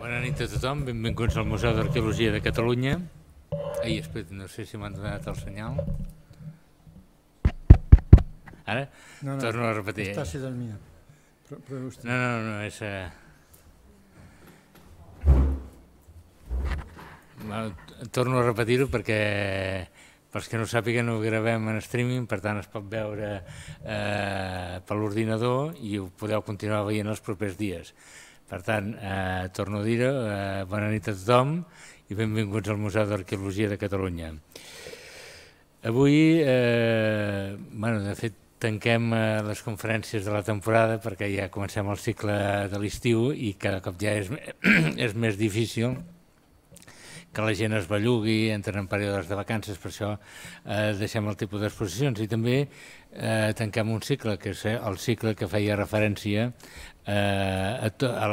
Bona nit a tothom, benvinguts al Museu d'Arqueologia de Catalunya. Ai, espera, no sé si m'han donat el senyal. Ara? No, Torno a repetir. Està sido el mío. Pruebe usted. No, és... Torno a repetir-ho perquè pels que no sàpiguen ho gravem en streaming, per tant es pot veure per l'ordinador i ho podeu continuar veient els propers dies. Per tant, torno a dir-ho, bona nit a tothom i benvinguts al Museu d'Arqueologia de Catalunya. Avui, de fet, tanquem les conferències de la temporada perquè ja comencem el cicle de l'estiu i cada cop ja és més difícil que la gent es bellugui, entren en períodes de vacances, per això deixem el tipus d'exposicions. I també tanquem un cicle, que és el cicle que feia referència a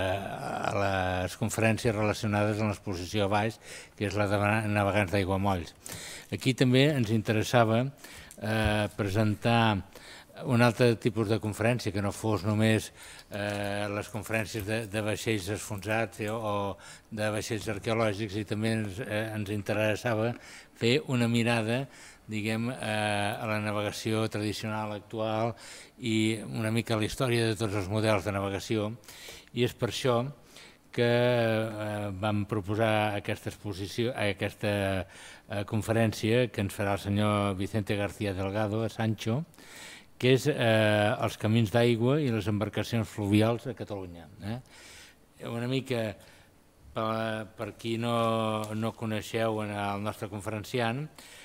les conferències relacionades amb l'exposició a baix, que és la de Navegants d'Aiguamolls. Aquí també ens interessava presentar un altre tipus de conferència, que no fos només les conferències de vaixells esfonsats o de vaixells arqueològics, i també ens interessava fer una mirada, diguem, a la navegació tradicional actual i una mica a la història de tots els models de navegació, i és per això que vam proposar aquesta exposició, aquesta conferència que ens farà el senyor Vicente García Delgado a Sancho, que és els camins d'aigua i les embarcacions fluvials a Catalunya. Una mica, per qui no coneixeu el nostre conferenciant,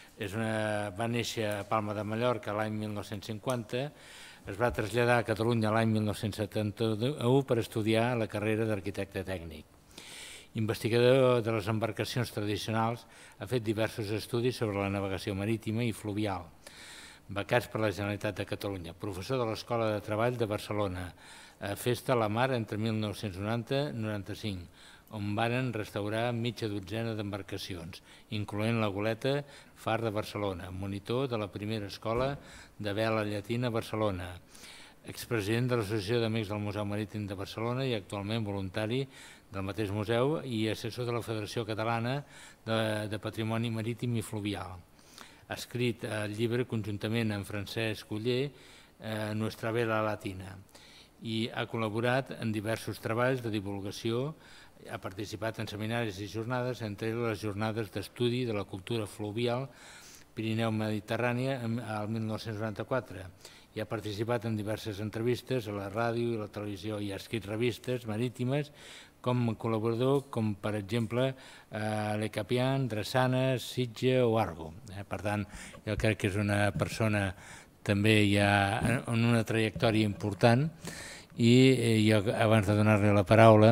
va néixer a Palma de Mallorca l'any 1950, es va traslladar a Catalunya l'any 1971 per estudiar la carrera d'arquitecte tècnic. Investigador de les embarcacions tradicionals, ha fet diversos estudis sobre la navegació marítima i fluvial, becats per la Generalitat de Catalunya, professor de l'Escola de Treball de Barcelona, Festa a la Mar entre 1990 i 1995, on varen restaurar mitja dotzena d'embarcacions, incloent la goleta Far de Barcelona, monitor de la primera escola de vela llatina a Barcelona, expresident de l'Associació d'Amics del Museu Marítim de Barcelona i actualment voluntari del mateix museu i assessor de la Federació Catalana de Patrimoni Marítim i Fluvial. Ha escrit el llibre conjuntament amb Francesc Oller, Nuestra Vela Latina, i ha col·laborat en diversos treballs de divulgació, ha participat en seminaris i jornades, entre les jornades d'estudi de la cultura fluvial Pirineu-Mediterrània el 1994, i ha participat en diverses entrevistes a la ràdio i la televisió i ha escrit revistes marítimes com a col·laborador, com per exemple Le Capian, Drassanes, Sitge o Argo. Per tant, jo crec que és una persona també ja en una trajectòria important, i jo abans de donar-li la paraula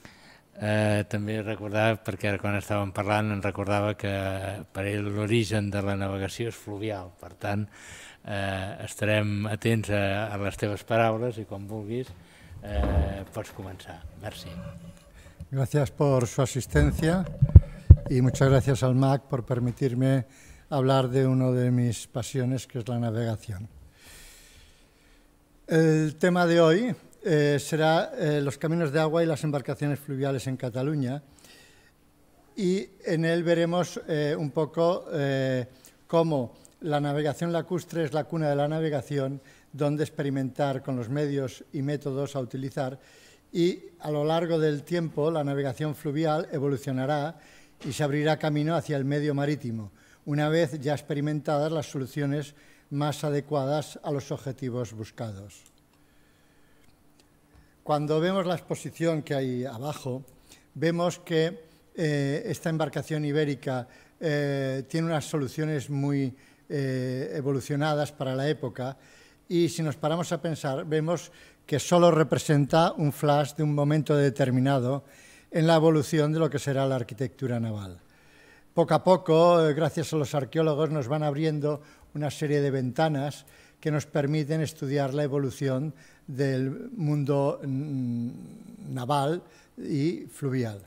també recordava, perquè ara quan estàvem parlant em recordava que per ell l'origen de la navegació és fluvial, per tant estarem atents a les teves paraules i quan vulguis pots començar. Merci. Gracias por su asistencia y muchas gracias al MAC por permitirme hablar de una de mis pasiones, que es la navegación. El tema de hoy será los caminos de agua y las embarcaciones fluviales en Cataluña, y en él veremos un poco cómo la navegación lacustre es la cuna de la navegación, donde experimentar con los medios y métodos a utilizar, y a lo largo del tiempo la navegación fluvial evolucionará y se abrirá camino hacia el medio marítimo, una vez ya experimentadas las soluciones más adecuadas a los objetivos buscados. Cuando vemos la exposición que hay abajo, vemos que esta embarcación ibérica tiene unas soluciones muy evolucionadas para la época, y si nos paramos a pensar, vemos que solo representa un flash de un momento determinado en la evolución de lo que será la arquitectura naval. Poco a poco, gracias a los arqueólogos, nos van abriendo una serie de ventanas que nos permiten estudiar la evolución del mundo naval y fluvial.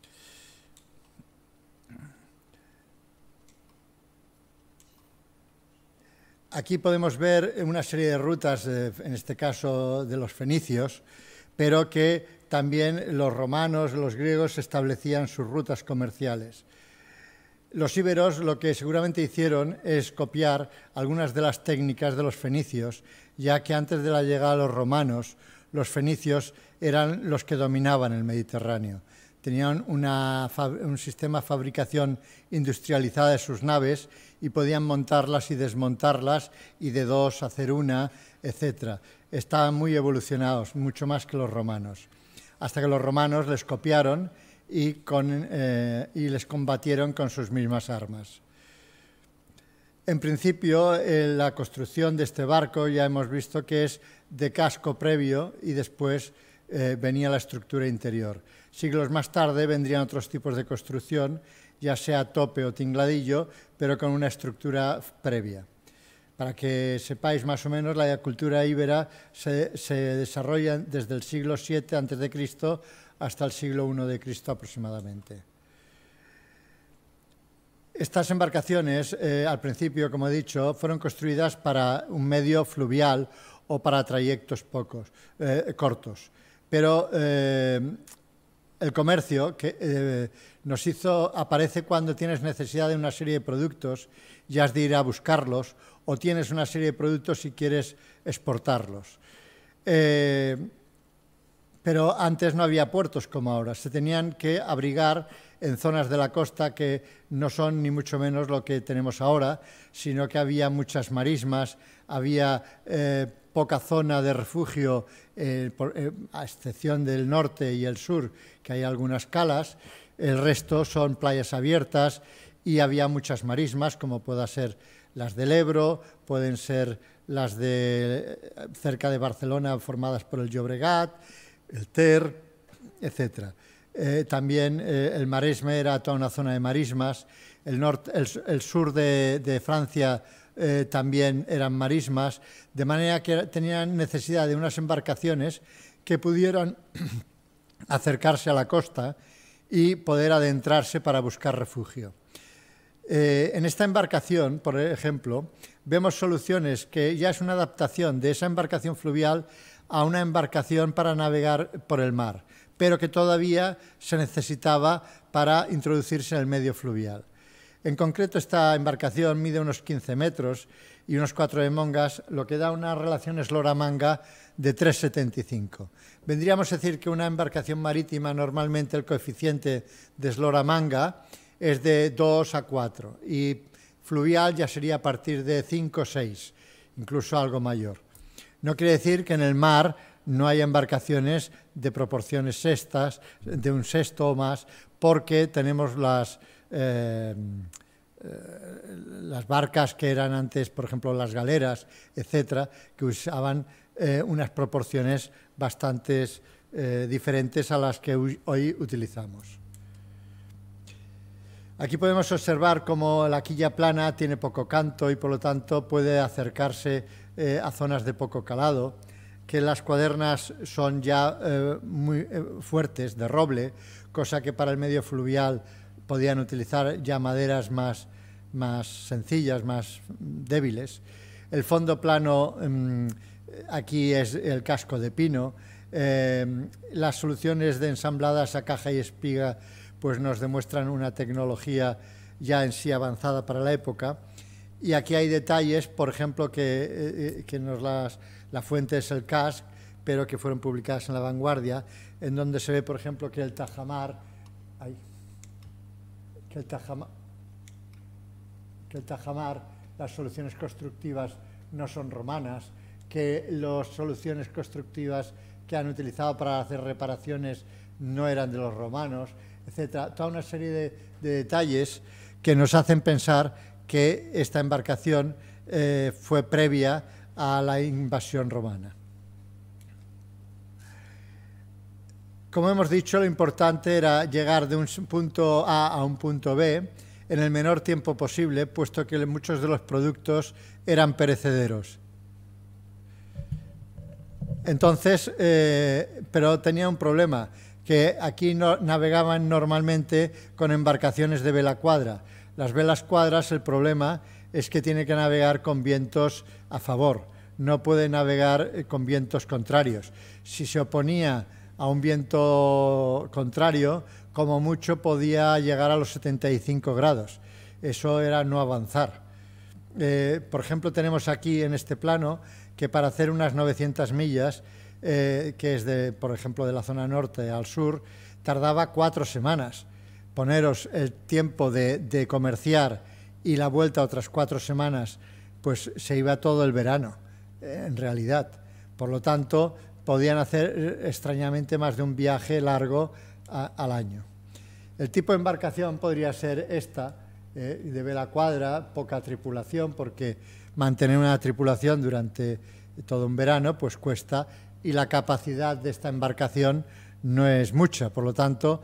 Aquí podemos ver una serie de rutas, en este caso de los fenicios, pero que también los romanos, los griegos establecían sus rutas comerciales. Los íberos lo que seguramente hicieron es copiar algunas de las técnicas de los fenicios, ya que antes de la llegada de los romanos, los fenicios eran los que dominaban el Mediterráneo. Tenían un sistema de fabricación industrializada de sus naves y podían montarlas y desmontarlas y de dos hacer una, etc. Estaban muy evolucionados, mucho más que los romanos, hasta que los romanos les copiaron y les combatieron con sus mismas armas. En principio, la construcción de este barco ya hemos visto que es de casco previo y después venía la estructura interior. Siglos más tarde vendrían otros tipos de construcción, ya sea tope o tingladillo, pero con una estructura previa. Para que sepáis más o menos, la cultura íbera se desarrolla desde el siglo VII a.C. hasta el siglo I de Cristo aproximadamente. Estas embarcaciones, al principio, como he dicho, fueron construidas para un medio fluvial o para trayectos cortos. Pero el comercio que aparece cuando tienes necesidad de una serie de productos y has de ir a buscarlos, o tienes una serie de productos y quieres exportarlos. Pero antes no había puertos como ahora, se tenían que abrigar en zonas de la costa que no son ni mucho menos lo que tenemos ahora, sino que había muchas marismas, había poca zona de refugio, a excepción del norte y el sur, que hay algunas calas, el resto son playas abiertas y había muchas marismas, como pueda ser las del Ebro, pueden ser las de cerca de Barcelona formadas por el Llobregat, el Ter, etc. También el Maresme era toda una zona de marismas, el sur de Francia también eran marismas, de manera que tenían necesidad de unas embarcaciones que pudieran acercarse a la costa y poder adentrarse para buscar refugio. En esta embarcación, por ejemplo, vemos soluciones que ya es una adaptación de esa embarcación fluvial a una embarcación para navegar por el mar, pero que todavía se necesitaba para introducirse en el medio fluvial. En concreto, esta embarcación mide unos 15 metros y unos 4 de mongas, lo que da una relación eslora-manga de 3,75. Vendríamos a decir que una embarcación marítima, normalmente el coeficiente de eslora-manga es de 2 a 4 y fluvial ya sería a partir de 5 o 6, incluso algo mayor. No quiere decir que en el mar no haya embarcaciones de proporciones sextas, de un sexto o más, porque tenemos las barcas que eran antes, por ejemplo, las galeras, etcétera, que usaban unas proporciones bastante diferentes a las que hoy utilizamos. Aquí podemos observar cómo la quilla plana tiene poco canto y, por lo tanto, puede acercarse a zonas de poco calado, que las cuadernas son ya muy fuertes, de roble, cosa que para el medio fluvial podían utilizar ya maderas más sencillas, más débiles. El fondo plano aquí es el casco de pino. Las soluciones de ensambladas a caja y espiga pues nos demuestran una tecnología ya en sí avanzada para la época. Y aquí hay detalles, por ejemplo, que la fuente es el CASC, pero que fueron publicadas en La Vanguardia, en donde se ve, por ejemplo, que el tajamar, las soluciones constructivas no son romanas, que las soluciones constructivas que han utilizado para hacer reparaciones no eran de los romanos, etcétera. Toda una serie de detalles que nos hacen pensar que esta embarcación fue previa a la invasión romana. Como hemos dicho, lo importante era llegar de un punto A a un punto B en el menor tiempo posible, puesto que muchos de los productos eran perecederos. Entonces, pero tenía un problema, que aquí navegaban normalmente con embarcaciones de vela cuadra. Las velas cuadras, el problema es que tiene que navegar con vientos a favor, no puede navegar con vientos contrarios. Si se oponía a un viento contrario, como mucho podía llegar a los 75 grados. Eso era no avanzar. Por ejemplo, tenemos aquí en este plano que para hacer unas 900 millas, que es, por ejemplo, de la zona norte al sur, tardaba 4 semanas. Poneros el tiempo de comerciar y la vuelta otras 4 semanas, pues se iba todo el verano, en realidad. Por lo tanto, podían hacer extrañamente más de un viaje largo al año. El tipo de embarcación podría ser esta, de vela cuadra, poca tripulación, porque mantener una tripulación durante todo un verano pues cuesta, y la capacidad de esta embarcación no es mucha. Por lo tanto,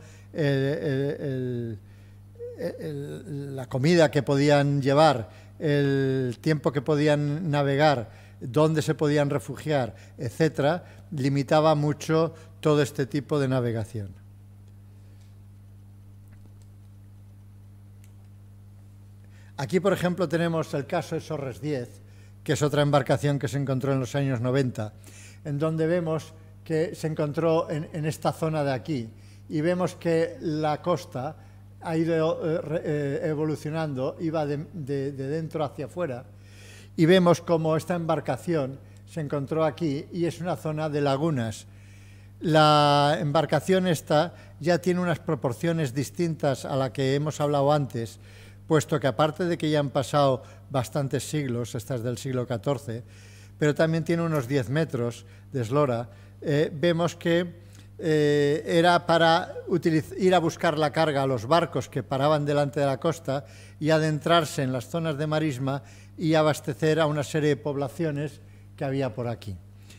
la comida que podían llevar, el tiempo que podían navegar, dónde se podían refugiar, etcétera, limitaba mucho todo este tipo de navegación. Aquí, por ejemplo, tenemos el caso de Sorres 10, que es otra embarcación que se encontró en los años 90, en donde vemos que se encontró en esta zona de aquí, y vemos que la costa ha ido evolucionando, iba de dentro hacia afuera, y vemos como esta embarcación se encontró aquí y es una zona de lagunas. La embarcación esta ya tiene unas proporciones distintas a la que hemos hablado antes, puesto que aparte de que ya han pasado bastantes siglos, esta es del siglo XIV, pero también tiene unos 10 metros de eslora, vemos que era para ir a buscar la carga a los barcos que paraban delante de la costa y adentrarse en las zonas de marisma y abastecer a una serie de poblaciones que había por aquí.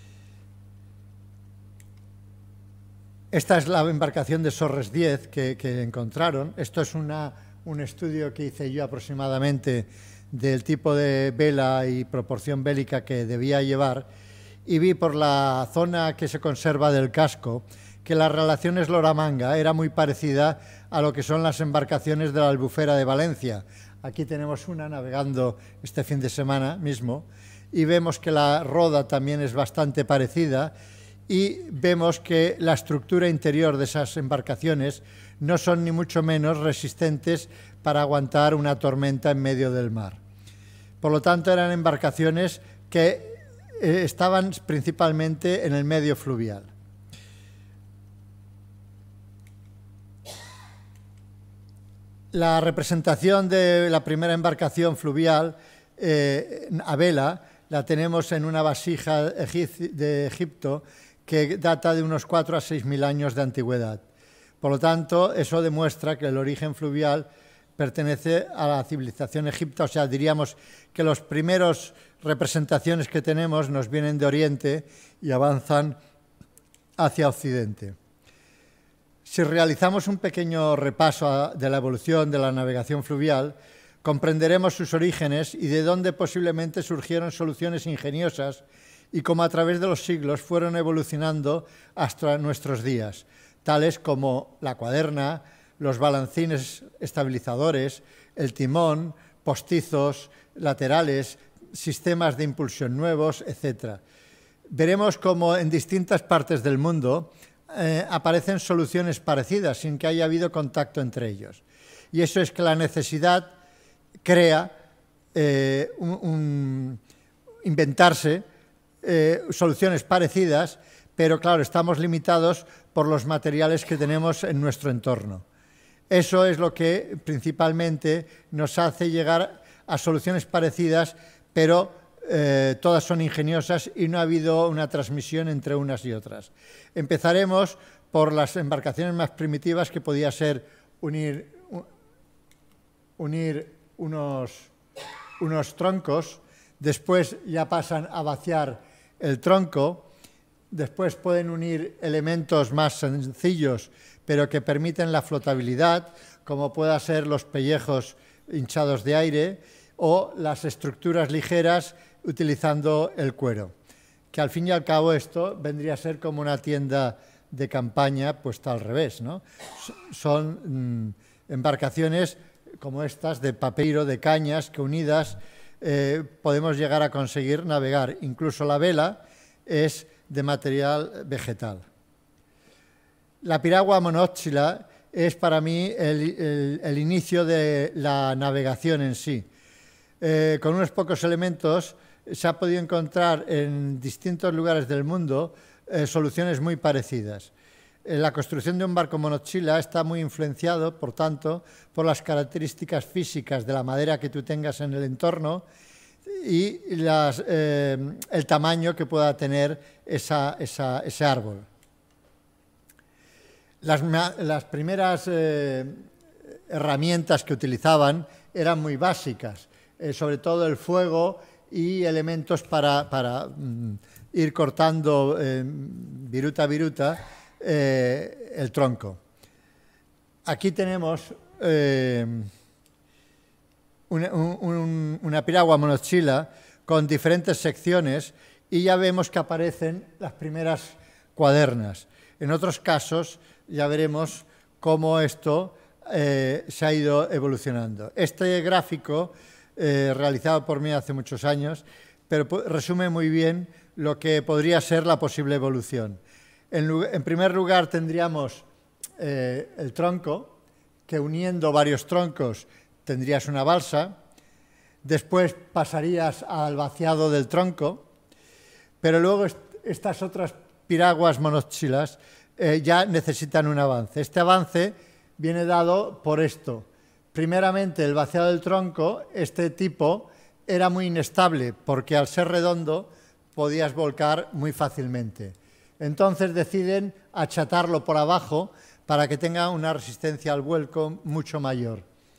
Esta es la embarcación de Sorres 10 que encontraron. Esto es un estudio que hice yo aproximadamente del tipo de vela y proporción bélica que debía llevar, y vi por la zona que se conserva del casco que la relación eslora-manga era muy parecida a lo que son las embarcaciones de la Albufera de Valencia. Aquí tenemos una navegando este fin de semana mismo, y vemos que la roda también es bastante parecida, y vemos que la estructura interior de esas embarcaciones no son ni mucho menos resistentes para aguantar una tormenta en medio del mar. Por lo tanto, eran embarcaciones que estaban principalmente en el medio fluvial. La representación de la primera embarcación fluvial a vela la tenemos en una vasija de Egipto que data de unos 4.000 a 6.000 años de antigüedad. Por lo tanto, eso demuestra que el origen fluvial pertenece a la civilización egipcia, o sea, diríamos que las primeras representaciones que tenemos nos vienen de Oriente y avanzan hacia Occidente. Si realizamos un pequeño repaso de la evolución de la navegación fluvial, comprenderemos sus orígenes y de dónde posiblemente surgieron soluciones ingeniosas y cómo a través de los siglos fueron evolucionando hasta nuestros días, tales como la cuaderna, los balancines estabilizadores, el timón, postizos laterales, sistemas de impulsión nuevos, etc. Veremos cómo en distintas partes del mundo aparecen soluciones parecidas sin que haya habido contacto entre ellos. Y eso es que la necesidad crea inventarse soluciones parecidas, pero claro, estamos limitados por los materiales que tenemos en nuestro entorno. Eso es lo que principalmente nos hace llegar a soluciones parecidas, pero todas son ingeniosas y no ha habido una transmisión entre unas y otras. Empezaremos por las embarcaciones más primitivas, que podía ser unir unos troncos, después ya pasan a vaciar el tronco, después pueden unir elementos más sencillos pero que permiten la flotabilidad, como puedan ser los pellejos hinchados de aire o las estructuras ligeras utilizando el cuero, que al fin y al cabo esto vendría a ser como una tienda de campaña puesta al revés, ¿no? Son embarcaciones como estas de papeiro, de cañas, que unidas podemos llegar a conseguir navegar. Incluso la vela es de material vegetal. La piragua monóxila es para mí el inicio de la navegación en sí. Con unos pocos elementos se ha podido encontrar en distintos lugares del mundo soluciones muy parecidas. La construcción de un barco monochila está muy influenciado, por tanto, por las características físicas de la madera que tú tengas en el entorno y el tamaño que pueda tener ese árbol. Las primeras herramientas que utilizaban eran muy básicas, sobre todo el fuego y elementos para ir cortando viruta a viruta el tronco. Aquí tenemos una piragua monochila con diferentes secciones y ya vemos que aparecen las primeras cuadernas. En otros casos ya veremos cómo esto se ha ido evolucionando. Este gráfico, realizado por mí hace muchos años, pero resume muy bien lo que podría ser la posible evolución. En primer lugar tendríamos el tronco, que uniendo varios troncos tendrías una balsa. Después pasarías al vaciado del tronco, pero luego estas otras piraguas monóxilas ya necesitan un avance. Este avance viene dado por esto. Primeramente, el vaciado del tronco, este tipo, era muy inestable porque al ser redondo podías volcar muy fácilmente. Entonces deciden achatarlo por abajo para que tenga una resistencia al vuelco mucho mayor.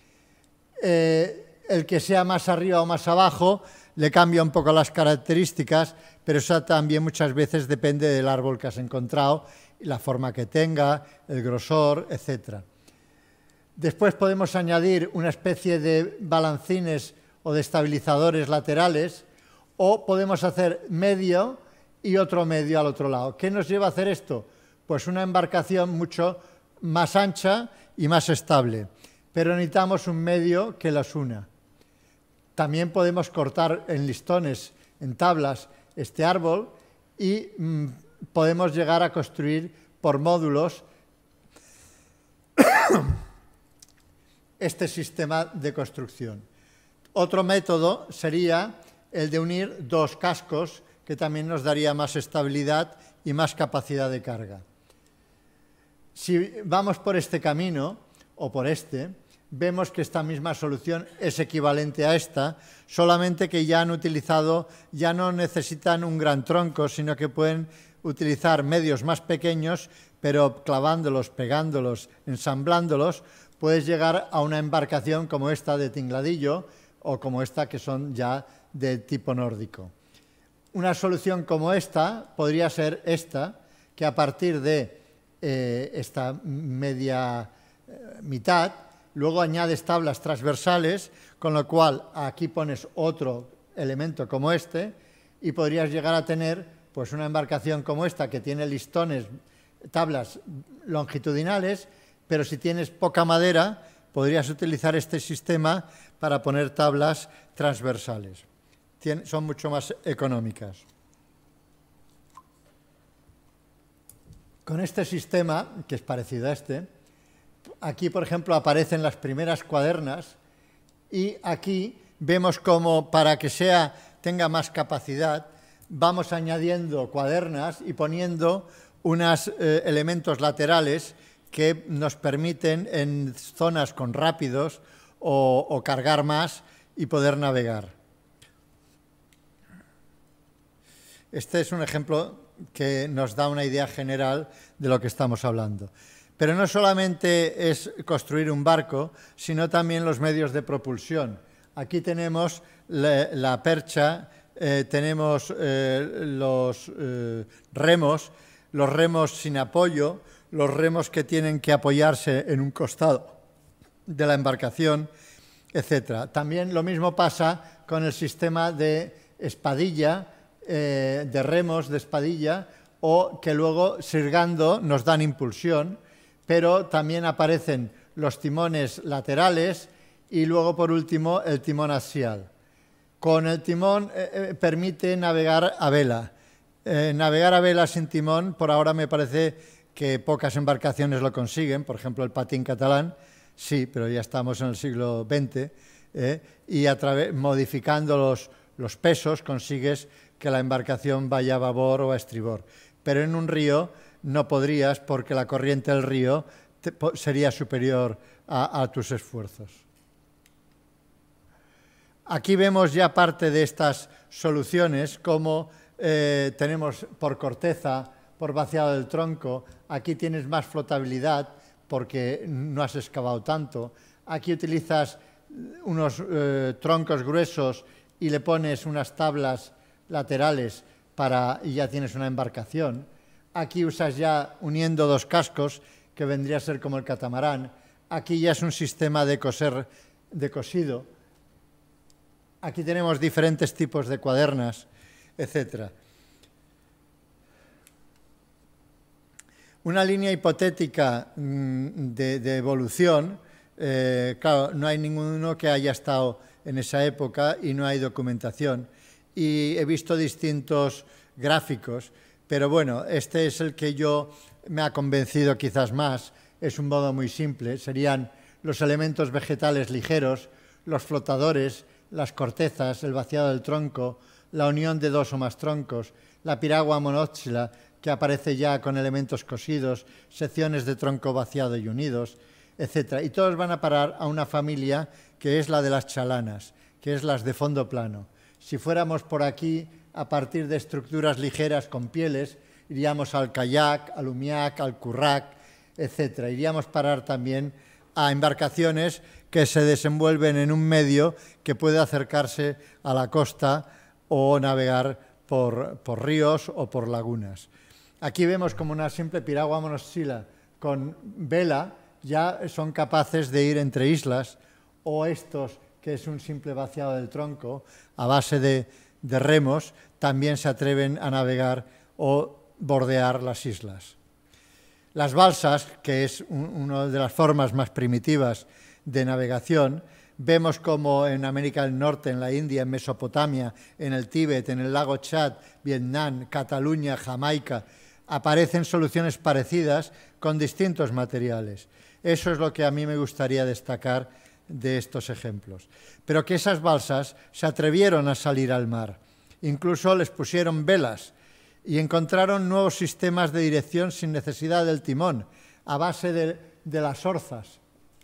El que sea más arriba o más abajo le cambia un poco las características, pero eso también muchas veces depende del árbol que has encontrado, la forma que tenga, el grosor, etc. Después podemos añadir una especie de balancines o de estabilizadores laterales, o podemos hacer medio y otro medio al otro lado. ¿Qué nos lleva a hacer esto? Pues una embarcación mucho más ancha y más estable, pero necesitamos un medio que las una. También podemos cortar en listones, en tablas, este árbol y podemos llegar a construir por módulos este sistema de construcción. Otro método sería el de unir dos cascos, que también nos daría más estabilidad y más capacidad de carga. Si vamos por este camino, o por este, vemos que esta misma solución es equivalente a esta, solamente que ya han utilizado, ya no necesitan un gran tronco, sino que pueden utilizar medios más pequeños, pero clavándolos, pegándolos, ensamblándolos, puedes llegar a una embarcación como esta de tingladillo o como esta que son ya de tipo nórdico. Una solución como esta podría ser esta, que a partir de esta media mitad, luego añades tablas transversales, con lo cual aquí pones otro elemento como este y podrías llegar a tener pues, una embarcación como esta que tiene listones, tablas longitudinales, pero si tienes poca madera podrías utilizar este sistema para poner tablas transversales. Son mucho más económicas. Con este sistema, que es parecido a este, aquí, por ejemplo, aparecen las primeras cuadernas y aquí vemos cómo para que tenga más capacidad vamos añadiendo cuadernas y poniendo unos elementos laterales que nos permiten en zonas con rápidos o cargar más y poder navegar. Este es un ejemplo que nos da una idea general de lo que estamos hablando. Pero no solamente es construir un barco, sino también los medios de propulsión. Aquí tenemos la percha, tenemos los remos sin apoyo, los remos que tienen que apoyarse en un costado de la embarcación, etc. También lo mismo pasa con el sistema de espadilla, de remos de espadilla, o que luego sirgando nos dan impulsión, pero también aparecen los timones laterales y luego, por último, el timón axial. Con el timón permite navegar a vela. Navegar a vela sin timón, por ahora me parece que pocas embarcaciones lo consiguen, por ejemplo el patín catalán, sí, pero ya estamos en el siglo XX, y modificando los pesos consigues que la embarcación vaya a babor o a estribor. Pero en un río no podrías, porque la corriente del río sería superior a tus esfuerzos. Aquí vemos ya parte de estas soluciones, como tenemos por corteza, por vaciado del tronco. Aquí tienes más flotabilidad porque no has excavado tanto. Aquí utilizas unos troncos gruesos y le pones unas tablas laterales y ya tienes una embarcación. Aquí usas ya uniendo dos cascos, que vendría a ser como el catamarán. Aquí ya es un sistema de cosido. Aquí tenemos diferentes tipos de cuadernas, etc. Una línea hipotética de evolución, claro, no hay ninguno que haya estado en esa época y no hay documentación. Y he visto distintos gráficos, pero bueno, este es el que me ha convencido quizás más. Es un modo muy simple, serían los elementos vegetales ligeros, los flotadores, las cortezas, el vaciado del tronco, la unión de dos o más troncos, la piragua monóxila, que aparece ya con elementos cosidos, secciones de tronco vaciado y unidos, etc. Y todos van a parar a una familia que es la de las chalanas, que es las de fondo plano. Si fuéramos por aquí, a partir de estructuras ligeras con pieles, iríamos al kayak, al umiak, al currac, etc. Iríamos a parar también a embarcaciones que se desenvuelven en un medio que puede acercarse a la costa o navegar por ríos o por lagunas. Aquí vemos como una simple piragua monóxila con vela ya son capaces de ir entre islas, o estos, que es un simple vaciado del tronco, a base de remos, también se atreven a navegar o bordear las islas. Las balsas, que es una de las formas más primitivas de navegación, vemos como en América del Norte, en la India, en Mesopotamia, en el Tíbet, en el lago Chad, Vietnam, Cataluña, Jamaica, aparecen soluciones parecidas con distintos materiales. Eso es lo que a mí me gustaría destacar de estos ejemplos. Pero que esas balsas se atrevieron a salir al mar, incluso les pusieron velas y encontraron nuevos sistemas de dirección sin necesidad del timón, a base de las orzas.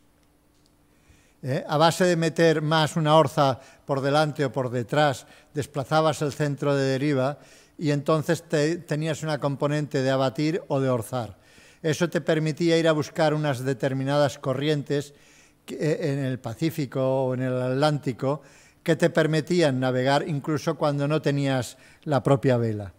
A base de meter más una orza por delante o por detrás, desplazabas el centro de deriva y entonces tenías una componente de abatir o de orzar. Eso te permitía ir a buscar unas determinadas corrientes en el Pacífico o en el Atlántico que te permitían navegar incluso cuando no tenías la propia vela.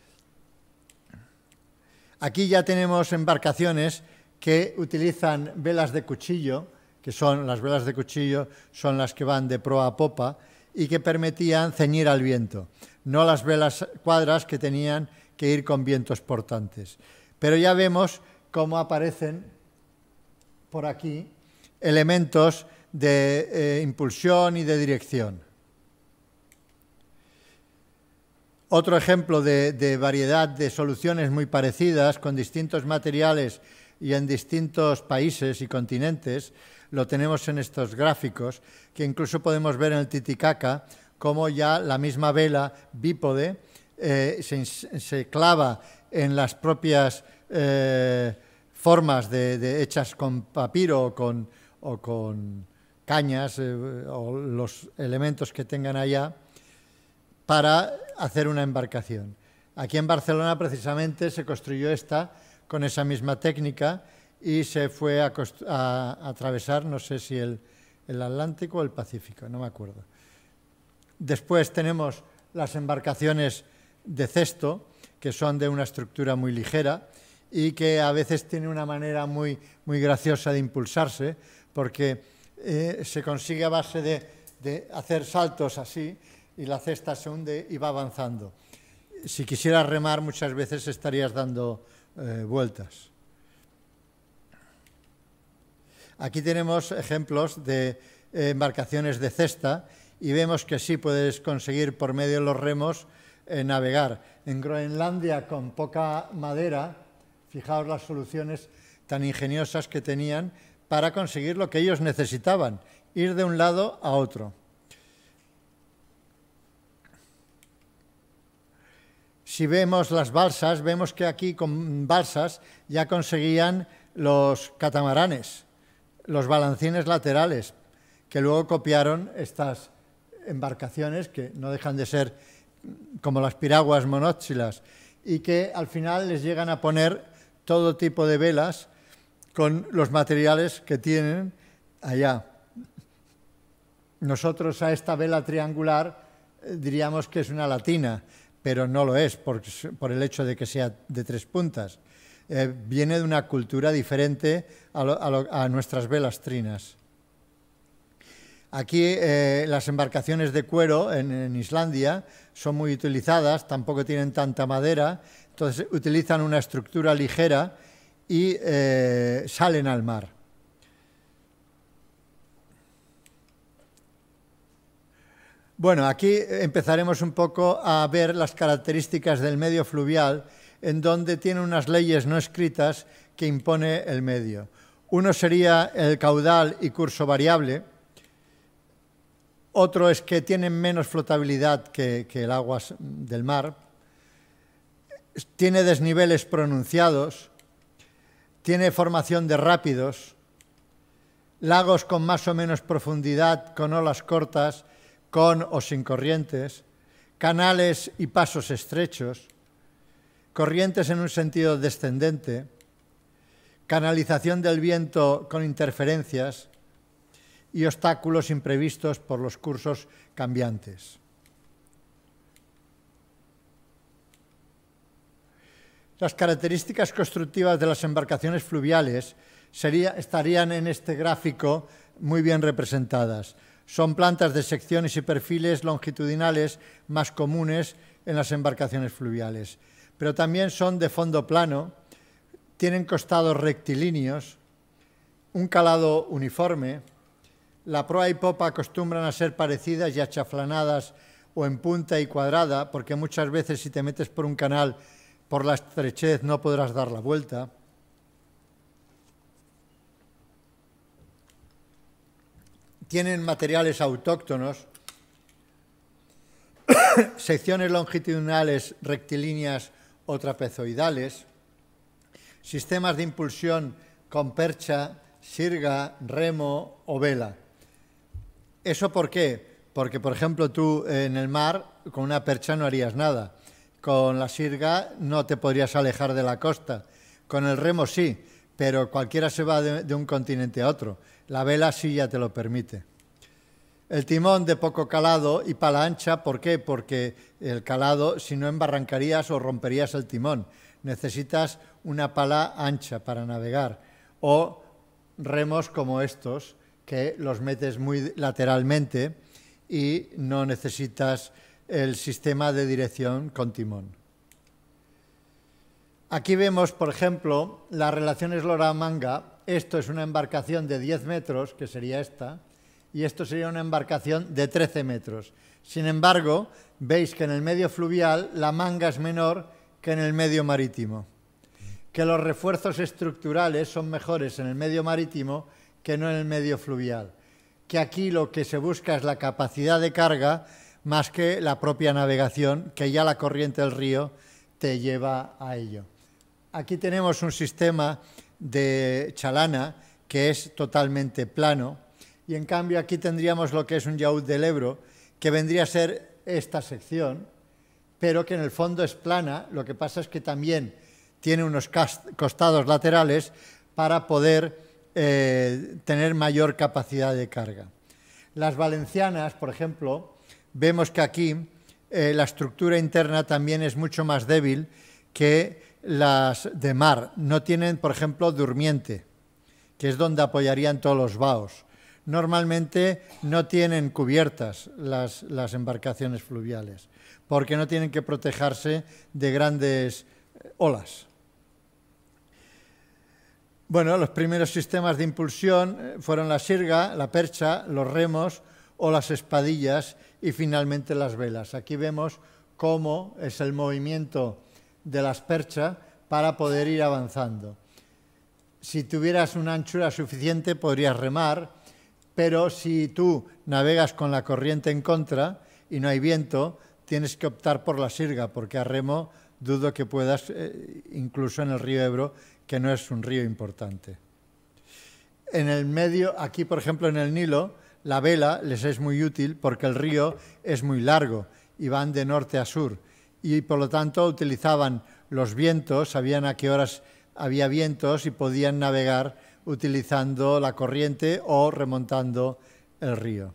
Aquí ya tenemos embarcaciones que utilizan velas de cuchillo, que son las velas de cuchillo, son las que van de proa a popa y que permitían ceñir al viento, no las velas cuadras que tenían que ir con vientos portantes. Pero ya vemos cómo aparecen por aquí elementos de impulsión y de dirección. Otro ejemplo de variedad de soluciones muy parecidas con distintos materiales y en distintos países y continentes lo tenemos en estos gráficos, que incluso podemos ver en el Titicaca cómo ya la misma vela bípode se clava en las propias formas hechas con papiro o con cañas o los elementos que tengan allá para hacer una embarcación. Aquí en Barcelona precisamente se construyó esta con esa misma técnica y se fue a atravesar, no sé si el Atlántico o el Pacífico, no me acuerdo. Después tenemos las embarcaciones de cesto, que son de una estructura muy ligera y que a veces tiene una manera muy graciosa de impulsarse, porque se consigue a base de hacer saltos así y la cesta se hunde y va avanzando. Si quisieras remar muchas veces estarías dando vueltas. Aquí tenemos ejemplos de embarcaciones de cesta y vemos que sí puedes conseguir por medio de los remos navegar. En Groenlandia, con poca madera, Fijaos las soluciones tan ingeniosas que tenían para conseguir lo que ellos necesitaban, ir de un lado a otro. Si vemos las balsas, vemos que aquí con balsas ya conseguían los catamaranes, los balancines laterales, que luego copiaron estas embarcaciones que no dejan de ser como las piraguas monóxilas y que al final les llegan a poner todo tipo de velas con los materiales que tienen allá. Nosotros a esta vela triangular diríamos que es una latina, pero no lo es por el hecho de que sea de 3 puntas. Viene de una cultura diferente a nuestras velas trinas. Aquí las embarcaciones de cuero en Islandia son muy utilizadas, tampoco tienen tanta madera, entonces utilizan una estructura ligera y salen al mar. Bueno, aquí empezaremos un poco a ver las características del medio fluvial, en donde tiene unas leyes no escritas que impone el medio. Uno sería el caudal y curso variable. Otro es que tienen menos flotabilidad que el agua del mar. Tiene desniveles pronunciados. Tiene formación de rápidos. Lagos con más o menos profundidad, con olas cortas, con o sin corrientes, canales y pasos estrechos, corrientes en un sentido descendente, canalización del viento con interferencias y obstáculos imprevistos por los cursos cambiantes. Las características constructivas de las embarcaciones fluviales estarían en este gráfico muy bien representadas. Son plantas de secciones y perfiles longitudinales más comunes en las embarcaciones fluviales, pero también son de fondo plano, tienen costados rectilíneos, un calado uniforme. La proa y popa acostumbran a ser parecidas y achaflanadas o en punta y cuadrada, porque muchas veces si te metes por un canal, por la estrechez no podrás dar la vuelta. Tienen materiales autóctonos, secciones longitudinales rectilíneas o trapezoidales, sistemas de impulsión con percha, sirga, remo o vela. ¿Eso por qué? Porque, por ejemplo, tú en el mar con una percha no harías nada. Con la sirga no te podrías alejar de la costa. Con el remo sí, pero cualquiera se va de un continente a otro. La vela sí ya te lo permite. El timón de poco calado y pala ancha, ¿por qué? Porque el calado, si no, embarrancarías o romperías el timón. Necesitas una pala ancha para navegar. O remos como estos, que los metes muy lateralmente y no necesitas el sistema de dirección con timón. Aquí vemos, por ejemplo, la relación eslora-manga. Esto es una embarcación de 10 metros, que sería esta, y esto sería una embarcación de 13 metros. Sin embargo, veis que en el medio fluvial la manga es menor que en el medio marítimo, que los refuerzos estructurales son mejores en el medio marítimo que no en el medio fluvial, que aquí lo que se busca es la capacidad de carga más que la propia navegación, que ya la corriente del río te lleva a ello. Aquí tenemos un sistema de chalana que es totalmente plano, y en cambio aquí tendríamos lo que es un yaúd del Ebro, que vendría a ser esta sección, pero que en el fondo es plana. Lo que pasa es que también tiene unos costados laterales para poder tener mayor capacidad de carga. Las valencianas, por ejemplo, vemos que aquí la estructura interna también es mucho más débil que las de mar. No tienen, por ejemplo, durmiente, que es donde apoyarían todos los baos. Normalmente no tienen cubiertas las embarcaciones fluviales, porque no tienen que protegerse de grandes olas. Bueno, los primeros sistemas de impulsión fueron la sirga, la percha, los remos o las espadillas y finalmente las velas. Aquí vemos cómo es el movimiento de las perchas para poder ir avanzando. Si tuvieras una anchura suficiente podrías remar, pero si tú navegas con la corriente en contra y no hay viento, tienes que optar por la sirga, porque a remo dudo que puedas, incluso en el río Ebro, que no es un río importante. En el medio, aquí por ejemplo en el Nilo, la vela les es muy útil porque el río es muy largo y van de norte a sur y por lo tanto utilizaban los vientos, sabían a qué horas había vientos y podían navegar utilizando la corriente o remontando el río.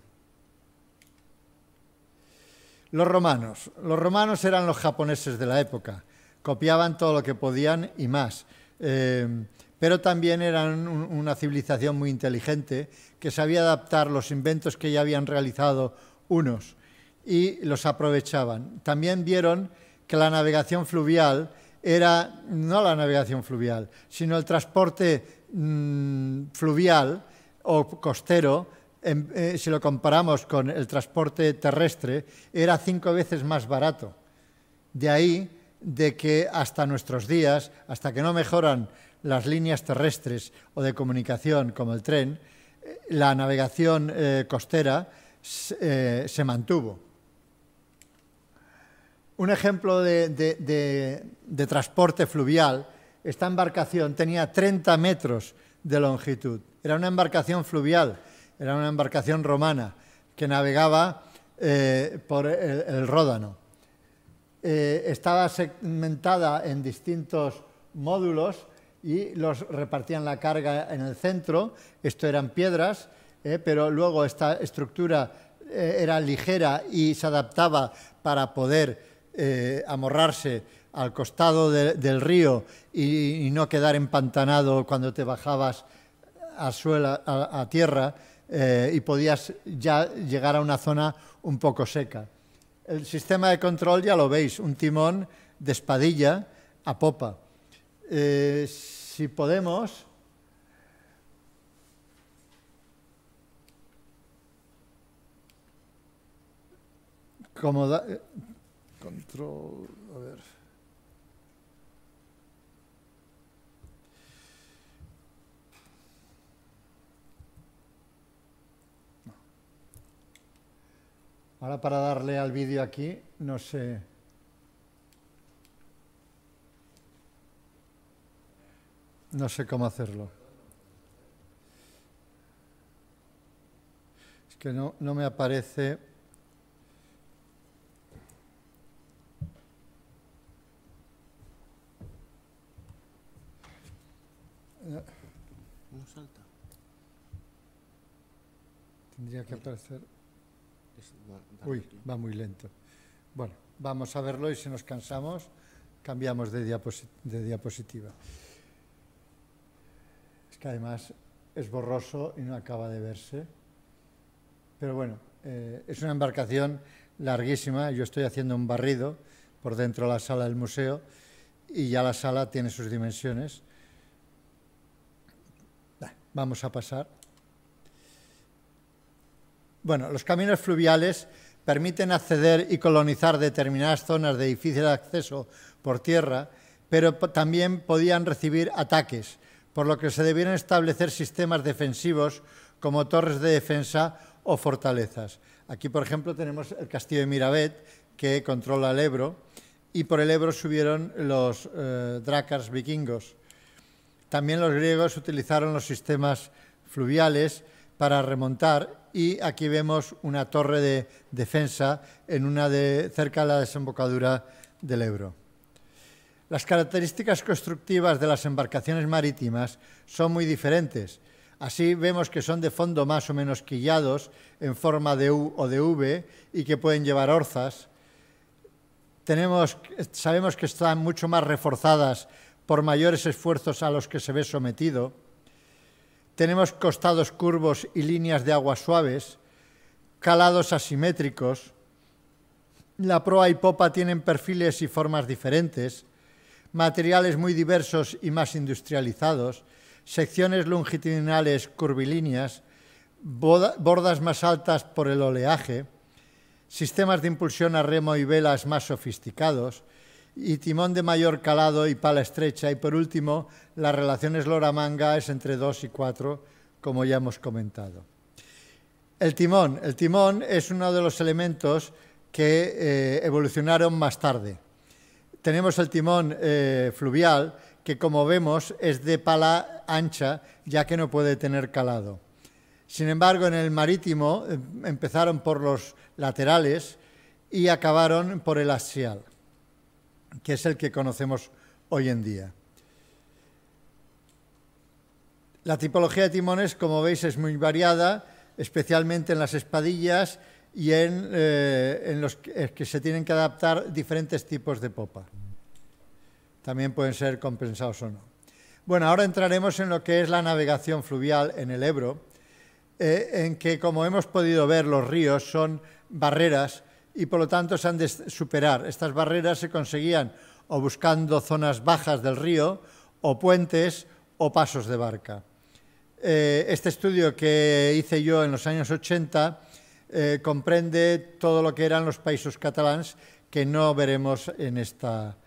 Los romanos eran los japoneses de la época, copiaban todo lo que podían y más, pero también eran una civilización muy inteligente que sabía adaptar los inventos que ya habían realizado unos y los aprovechaban. También vieron que la navegación fluvial era, no la navegación fluvial, sino el transporte fluvial o costero, si lo comparamos con el transporte terrestre, era 5 veces más barato. De ahí de que hasta nuestros días, hasta que no mejoran las líneas terrestres o de comunicación como el tren, la navegación costera se mantuvo. Un ejemplo de transporte fluvial, esta embarcación tenía 30 metros de longitud. Era una embarcación fluvial, era una embarcación romana que navegaba por el Ródano. Estaba segmentada en distintos módulos y los repartían la carga en el centro. Esto eran piedras, pero luego esta estructura era ligera y se adaptaba para poder amorrarse al costado del río y no quedar empantanado cuando te bajabas a tierra y podías ya llegar a una zona un poco seca. El sistema de control ya lo veis, un timón de espadilla a popa. Si podemos, control, a ver. Ahora para darle al vídeo aquí, no sé. No sé cómo hacerlo. Es que no me aparece. No salta. Tendría que aparecer. Uy, va muy lento. Bueno, vamos a verlo y si nos cansamos, cambiamos de diapositiva. Es que además es borroso y no acaba de verse. Pero bueno, es una embarcación larguísima. Yo estoy haciendo un barrido por dentro de la sala del museo y ya la sala tiene sus dimensiones. Vamos a pasar. Bueno, los caminos fluviales permiten acceder y colonizar determinadas zonas de difícil acceso por tierra, pero también podían recibir ataques, por lo que se debieron establecer sistemas defensivos como torres de defensa o fortalezas. Aquí, por ejemplo, tenemos el castillo de Miravet, que controla el Ebro, y por el Ebro subieron los drácars vikingos. También los griegos utilizaron los sistemas fluviales para remontar y aquí vemos una torre de defensa cerca de la desembocadura del Ebro. Las características constructivas de las embarcaciones marítimas son muy diferentes. Así vemos que son de fondo más o menos quillados en forma de U o de V y que pueden llevar orzas. Sabemos que están mucho más reforzadas por mayores esfuerzos a los que se ve sometido. Tenemos costados curvos y líneas de aguas suaves, calados asimétricos. La proa y popa tienen perfiles y formas diferentes, materiales muy diversos y más industrializados, secciones longitudinales curvilíneas, bordas más altas por el oleaje, sistemas de impulsión a remo y velas más sofisticados y timón de mayor calado y pala estrecha. Y por último, la relación eslora-manga es entre 2 y 4, como ya hemos comentado. El timón es uno de los elementos que evolucionaron más tarde. Tenemos el timón fluvial, que como vemos es de pala ancha, ya que no puede tener calado. Sin embargo, en el marítimo empezaron por los laterales y acabaron por el axial, que es el que conocemos hoy en día. La tipología de timones, como veis, es muy variada, especialmente en las espadillas y en los que se tienen que adaptar diferentes tipos de popa. También pueden ser compensados o no. Bueno, ahora entraremos en lo que es la navegación fluvial en el Ebro, en que, como hemos podido ver, los ríos son barreras y por lo tanto se han de superar. Estas barreras se conseguían o buscando zonas bajas del río, o puentes, o pasos de barca. Este estudio que hice yo en los años 80 comprende todo lo que eran los països catalans, que no veremos en esta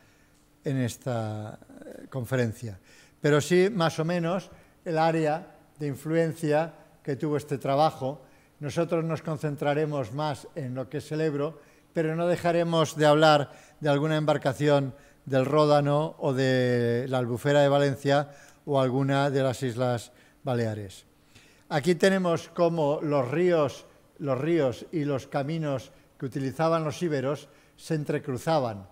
conferencia. Pero sí, más o menos, el área de influencia que tuvo este trabajo. Nosotros nos concentraremos más en lo que es el Ebro, pero no dejaremos de hablar de alguna embarcación del Ródano o de la Albufera de Valencia o alguna de las Islas Baleares. Aquí tenemos cómo los ríos y los caminos que utilizaban los íberos se entrecruzaban,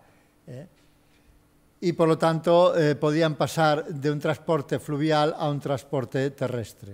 y por lo tanto podían pasar de un transporte fluvial a un transporte terrestre.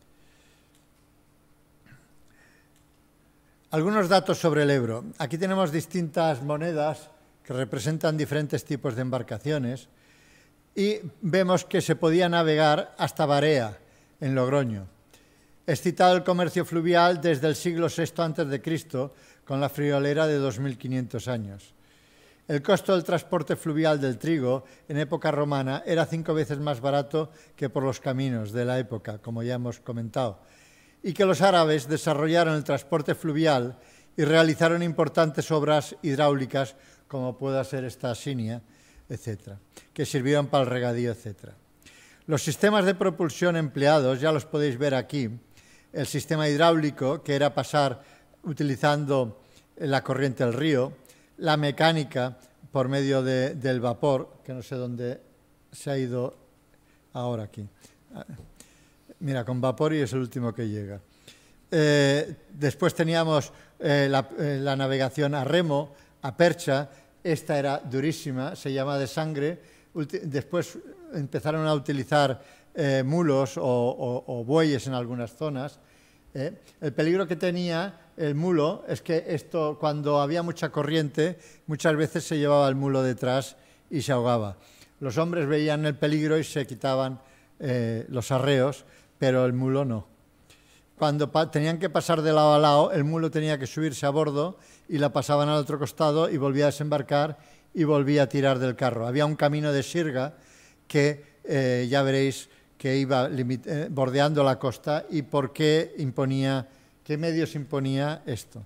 Algunos datos sobre el Ebro. Aquí tenemos distintas monedas que representan diferentes tipos de embarcaciones y vemos que se podía navegar hasta Barea, en Logroño. Es citado el comercio fluvial desde el siglo VI a.C., con la friolera de 2500 años. El costo del transporte fluvial del trigo en época romana era 5 veces más barato que por los caminos de la época, como ya hemos comentado, y que los árabes desarrollaron el transporte fluvial y realizaron importantes obras hidráulicas, como pueda ser esta Sinia, etc., que sirvieron para el regadío, etc. Los sistemas de propulsión empleados, ya los podéis ver aquí, el sistema hidráulico, que era pasar utilizando la corriente del río, la mecánica por medio del vapor, que no sé dónde se ha ido ahora aquí. Mira, con vapor y es el último que llega. Después teníamos la navegación a remo, a percha. Esta era durísima, se llama de sangre. Después empezaron a utilizar mulos o bueyes en algunas zonas. El peligro que tenía el mulo es que esto, cuando había mucha corriente, muchas veces se llevaba el mulo detrás y se ahogaba. Los hombres veían el peligro y se quitaban los arreos, pero el mulo no. Cuando tenían que pasar de lado a lado, el mulo tenía que subirse a bordo y la pasaban al otro costado y volvía a desembarcar y volvía a tirar del carro. Había un camino de sirga que ya veréis que iba bordeando la costa y por qué medios imponía esto.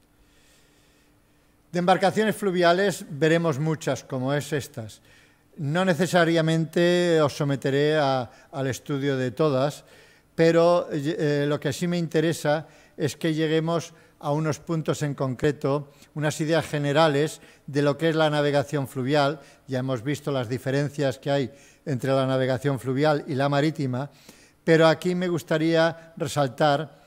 De embarcaciones fluviales veremos muchas, como es estas. No necesariamente os someteré al estudio de todas, pero lo que sí me interesa es que lleguemos a unos puntos en concreto, unas ideas generales de lo que es la navegación fluvial. Ya hemos visto las diferencias que hay entre la navegación fluvial y la marítima, pero aquí me gustaría resaltar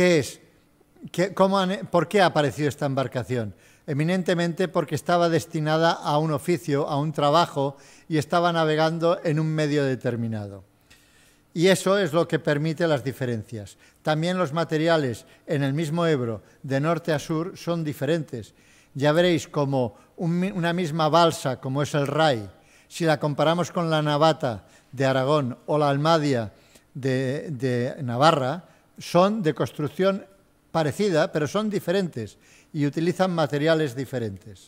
por qué ha aparecido esta embarcación. Eminentemente porque estaba destinada a un oficio, a un trabajo, y estaba navegando en un medio determinado. Y eso es lo que permite las diferencias. También los materiales en el mismo Ebro, de norte a sur, son diferentes. Ya veréis como una misma balsa, como es el Ray, si la comparamos con la Navata de Aragón o la Almadia de Navarra, son de construcción parecida, pero son diferentes y utilizan materiales diferentes.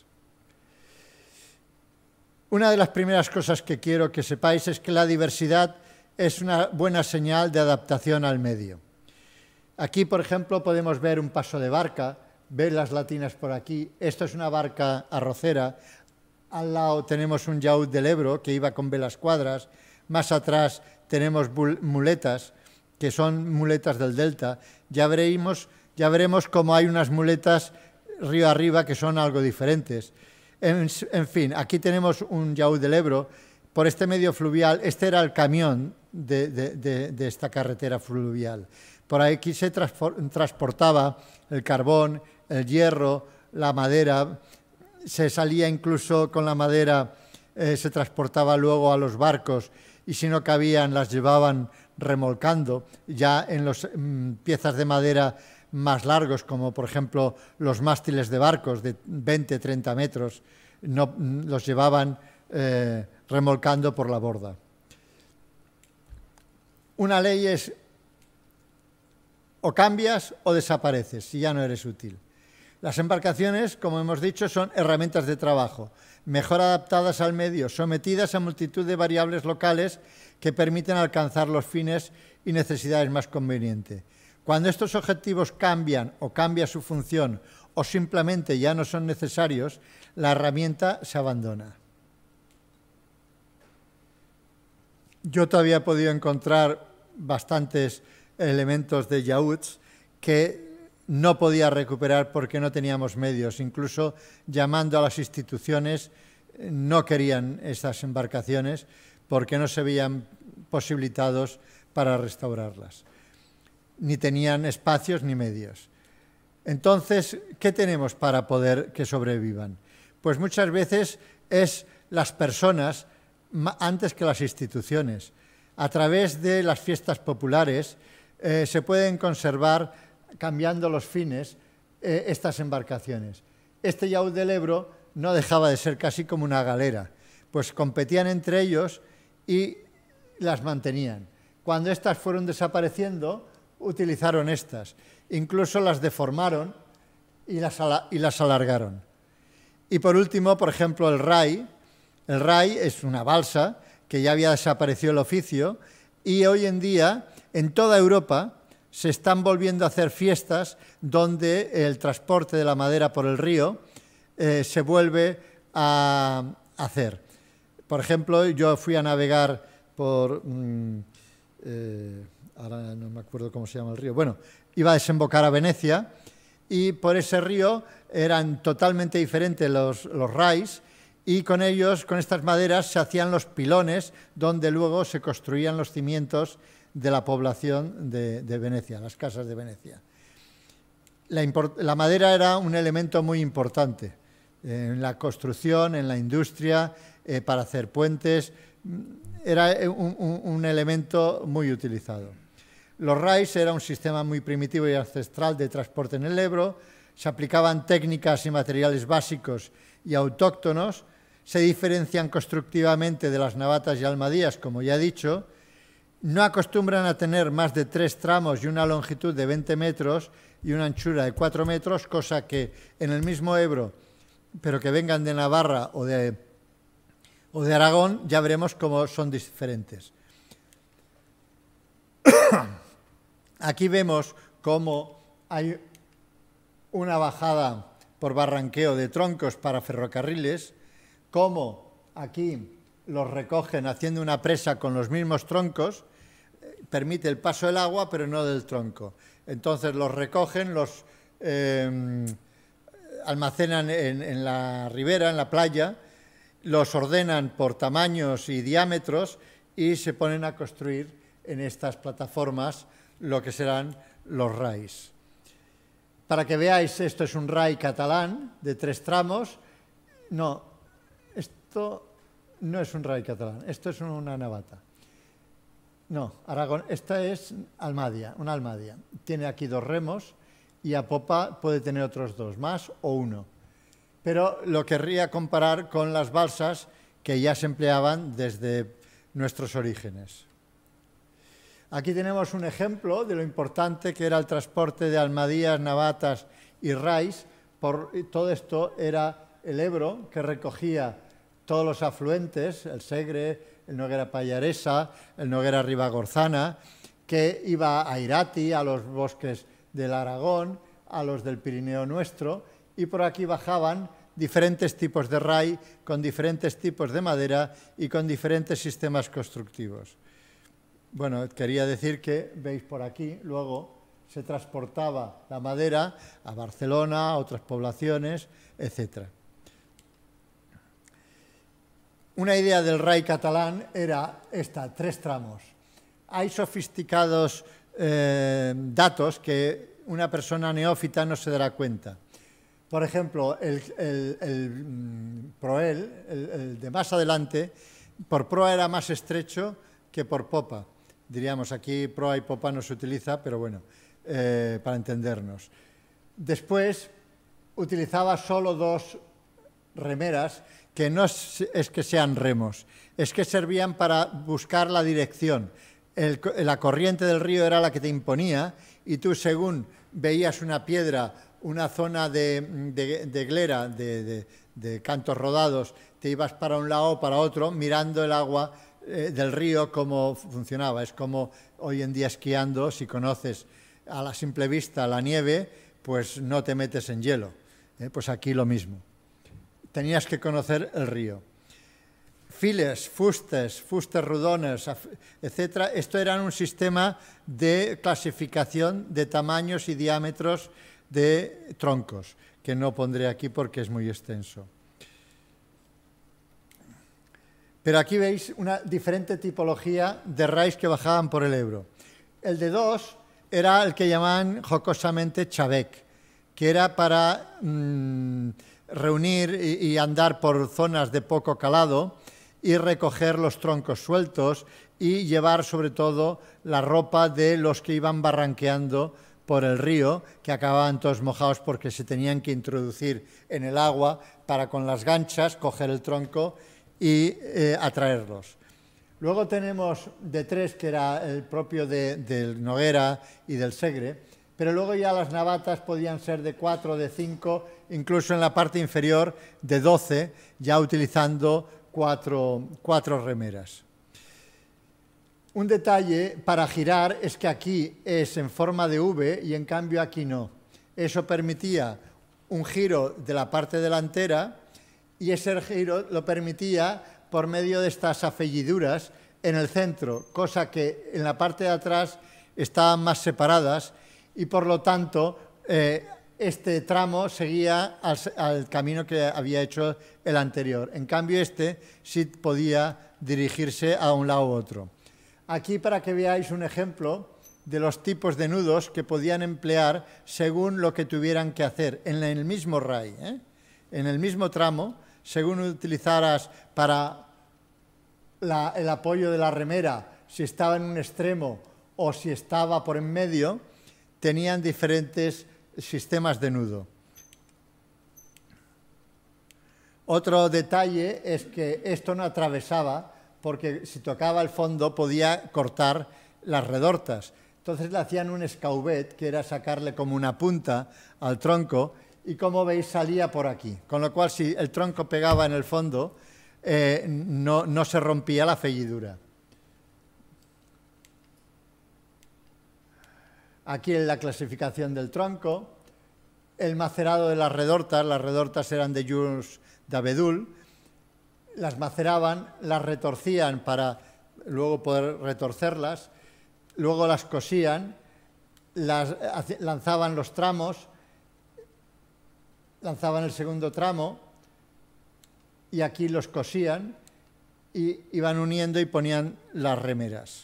Una de las primeras cosas que quiero que sepáis es que la diversidad es una buena señal de adaptación al medio. Aquí, por ejemplo, podemos ver un paso de barca, ver las latinas por aquí. Esto es una barca arrocera. al lado tenemos un yaúd del Ebro que iba con velas cuadras, más atrás tenemos muletas, que son muletas del delta. Ya veremos cómo hay unas muletas río arriba que son algo diferentes. En fin, aquí tenemos un yaúd del Ebro. Por este medio fluvial, este era el camión de esta carretera fluvial. Por aquí se transportaba el carbón, el hierro, la madera. Se salía incluso con la madera, se transportaba luego a los barcos y si no cabían las llevaban remolcando ya en las piezas de madera más largos, como por ejemplo los mástiles de barcos de 20-30 metros, no, los llevaban remolcando por la borda. Una ley es o cambias o desapareces si ya no eres útil. Las embarcaciones, como hemos dicho, son herramientas de trabajo, mejor adaptadas al medio, sometidas a multitud de variables locales que permiten alcanzar los fines y necesidades más convenientes. Cuando estos objetivos cambian o cambia su función o simplemente ya no son necesarios, la herramienta se abandona. Yo todavía he podido encontrar bastantes elementos de yaúds que no podía recuperar porque no teníamos medios. Incluso llamando a las instituciones no querían estas embarcaciones porque no se veían posibilitados para restaurarlas. Ni tenían espacios ni medios. Entonces, ¿qué tenemos para poder que sobrevivan? Pues muchas veces es las personas antes que las instituciones. A través de las fiestas populares se pueden conservar, cambiando los fines, estas embarcaciones. Este yaúd del Ebro no dejaba de ser casi como una galera, pues competían entre ellos y las mantenían. Cuando estas fueron desapareciendo, utilizaron estas. Incluso las deformaron y las alargaron. Y por último, por ejemplo, el ray. El ray es una balsa que ya había desaparecido el oficio y hoy en día en toda Europa se están volviendo a hacer fiestas donde el transporte de la madera por el río se vuelve a hacer. Por ejemplo, yo fui a navegar por... ahora no me acuerdo cómo se llama el río. Bueno, iba a desembocar a Venecia y por ese río eran totalmente diferentes los rays y con ellos, con estas maderas, se hacían los pilones donde luego se construían los cimientos de la población de Venecia, las casas de Venecia. La madera era un elemento muy importante en la construcción, en la industria, para hacer puentes. Era un elemento muy utilizado. Los rays era un sistema muy primitivo y ancestral de transporte en el Ebro. Se aplicaban técnicas y materiales básicos y autóctonos. Se diferencian constructivamente de las navatas y almadías, como ya he dicho. No acostumbran a tener más de 3 tramos y una longitud de 20 metros y una anchura de 4 metros, cosa que en el mismo Ebro, pero que vengan de Navarra o de Aragón, ya veremos cómo son diferentes. Aquí vemos cómo hay una bajada por barranqueo de troncos para ferrocarriles, cómo aquí los recogen haciendo una presa con los mismos troncos, permite el paso del agua, pero no del tronco. Entonces los recogen, los almacenan en la ribera, en la playa, los ordenan por tamaños y diámetros y se ponen a construir en estas plataformas lo que serán los rays. Para que veáis, esto es un ray catalán de 3 tramos. No, esto no es un ray catalán, esto es una navata. No, Aragón, esta es almadia, una almadia. Tiene aquí 2 remos y a popa puede tener otros 2 más o 1. Pero lo querría comparar con las balsas que ya se empleaban desde nuestros orígenes. Aquí tenemos un ejemplo de lo importante que era el transporte de almadías, navatas y rays. Todo esto era el Ebro, que recogía todos los afluentes, el Segre, el Noguera Pallaresa, el Noguera Ribagorzana, que iba a Irati, a los bosques del Aragón, a los del Pirineo nuestro, y por aquí bajaban diferentes tipos de ray, con diferentes tipos de madera y con diferentes sistemas constructivos. Bueno, quería decir que, veis por aquí, luego se transportaba la madera a Barcelona, a otras poblaciones, etc. Una idea del ray catalán era esta, 3 tramos. Hay sofisticados datos que una persona neófita no se dará cuenta. Por ejemplo, el proel, el de más adelante, por proa era más estrecho que por popa. Diríamos, aquí proa y popa no se utiliza, pero bueno, para entendernos. Después utilizaba solo 2 remeras, que no es que sean remos, es que servían para buscar la dirección. La corriente del río era la que te imponía y tú, según veías una piedra, una zona de glera, de cantos rodados, te ibas para un lado o para otro mirando el agua del río cómo funcionaba. Es como hoy en día esquiando, si conoces a la simple vista la nieve, pues no te metes en hielo. Pues aquí lo mismo. Tenías que conocer el río. Files, fustes rodones, etc. Esto era un sistema de clasificación de tamaños y diámetros de troncos, que no pondré aquí porque es muy extenso. Pero aquí veis una diferente tipología de rays que bajaban por el Ebro. El de 2 era el que llamaban jocosamente chabec, que era para reunir y andar por zonas de poco calado y recoger los troncos sueltos y llevar sobre todo la ropa de los que iban barranqueando por el río, que acababan todos mojados porque se tenían que introducir en el agua para con las ganchas coger el tronco y atraerlos. Luego tenemos de 3, que era el propio del Noguera y del Segre, pero luego ya las navatas podían ser de 4, de 5, incluso en la parte inferior de 12, ya utilizando 4 remeras. Un detalle para girar es que aquí es en forma de V y en cambio aquí no. Eso permitía un giro de la parte delantera y ese giro lo permitía por medio de estas afegiduras en el centro, cosa que en la parte de atrás estaban más separadas y por lo tanto este tramo seguía al camino que había hecho el anterior. En cambio este sí podía dirigirse a un lado u otro. Aquí para que veáis un ejemplo de los tipos de nudos que podían emplear según lo que tuvieran que hacer en el mismo ray, en el mismo tramo, según utilizaras para el apoyo de la remera, si estaba en un extremo o si estaba por en medio, tenían diferentes sistemas de nudo. Otro detalle es que esto no atravesaba, porque si tocaba el fondo podía cortar las redortas. Entonces le hacían un escaubet, que era sacarle como una punta al tronco, y como veis salía por aquí. Con lo cual, si el tronco pegaba en el fondo, no se rompía la fellidura. Aquí en la clasificación del tronco, el macerado de las redortas eran de Jules d'Abedul, las maceraban, las retorcían para luego poder retorcerlas, luego las cosían, lanzaban los tramos, lanzaban el segundo tramo y aquí los cosían y iban uniendo y ponían las remeras.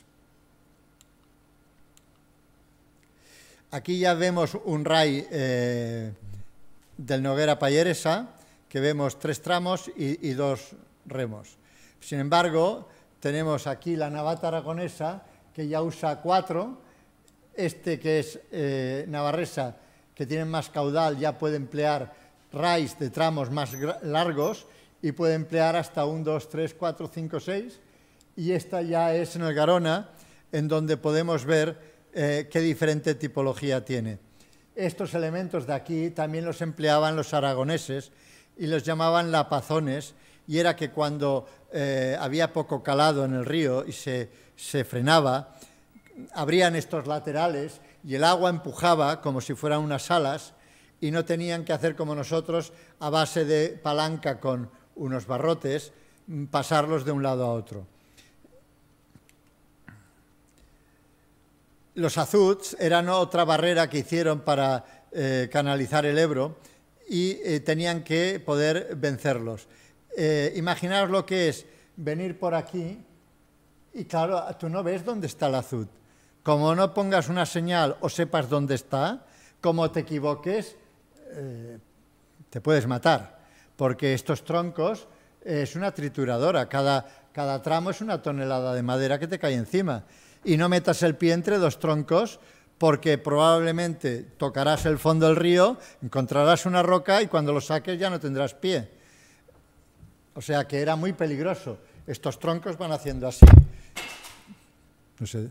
Aquí ya vemos un ray del Noguera Pallaresa, que vemos 3 tramos y 2 remos. Sin embargo, tenemos aquí la navata aragonesa, que ya usa 4, este que es navarresa, que tiene más caudal, ya puede emplear rays de tramos más largos y puede emplear hasta 1, 2, 3, 4, 5, 6, y esta ya es en el Garona, en donde podemos ver qué diferente tipología tiene. Estos elementos de aquí también los empleaban los aragoneses y los llamaban lapazones, y era que cuando había poco calado en el río y se frenaba, abrían estos laterales y el agua empujaba como si fueran unas alas y no tenían que hacer como nosotros, a base de palanca con unos barrotes, pasarlos de un lado a otro. Los azuts eran otra barrera que hicieron para canalizar el Ebro y tenían que poder vencerlos. Imaginaos lo que es venir por aquí y claro, tú no ves dónde está el azud. Como no pongas una señal o sepas dónde está, como te equivoques, te puedes matar, porque estos troncos es una trituradora, cada tramo es una tonelada de madera que te cae encima, y no metas el pie entre dos troncos porque probablemente tocarás el fondo del río, encontrarás una roca y cuando lo saques ya no tendrás pie. O sea que era muy peligroso. Estos troncos van haciendo así. No sé.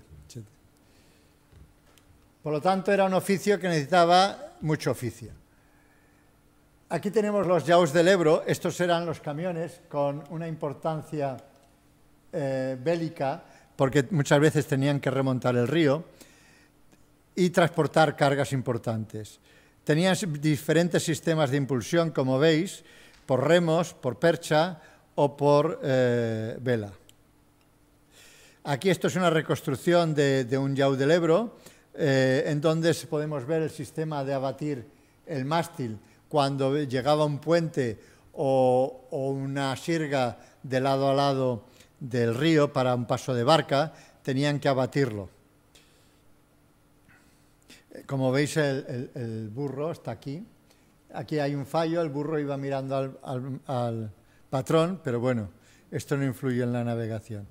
Por lo tanto, era un oficio que necesitaba mucho oficio. Aquí tenemos los yaús del Ebro. Estos eran los camiones con una importancia bélica, porque muchas veces tenían que remontar el río y transportar cargas importantes. Tenían diferentes sistemas de impulsión, como veis, por remos, por percha o por vela. Aquí esto es una reconstrucción de un yaú del Ebro, en donde podemos ver el sistema de abatir el mástil cuando llegaba un puente o una sirga de lado a lado del río para un paso de barca, tenían que abatirlo. Como veis, el burro está aquí. Aquí hay un fallo, el burro iba mirando al patrón, pero bueno, esto no influye en la navegación.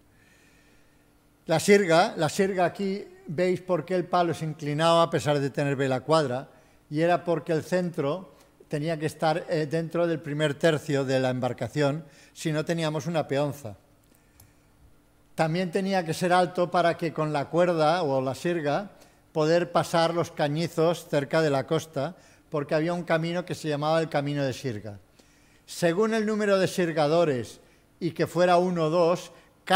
La sirga aquí, veis por qué el palo se inclinaba a pesar de tener vela cuadra, y era porque el centro tenía que estar dentro del primer tercio de la embarcación, si no teníamos una peonza. También tenía que ser alto para que con la cuerda o la sirga poder pasar los cañizos cerca de la costa, porque había un camino que se llamaba el Camino de Sirga. Según el número de sirgadores y que fuera 1 o 2,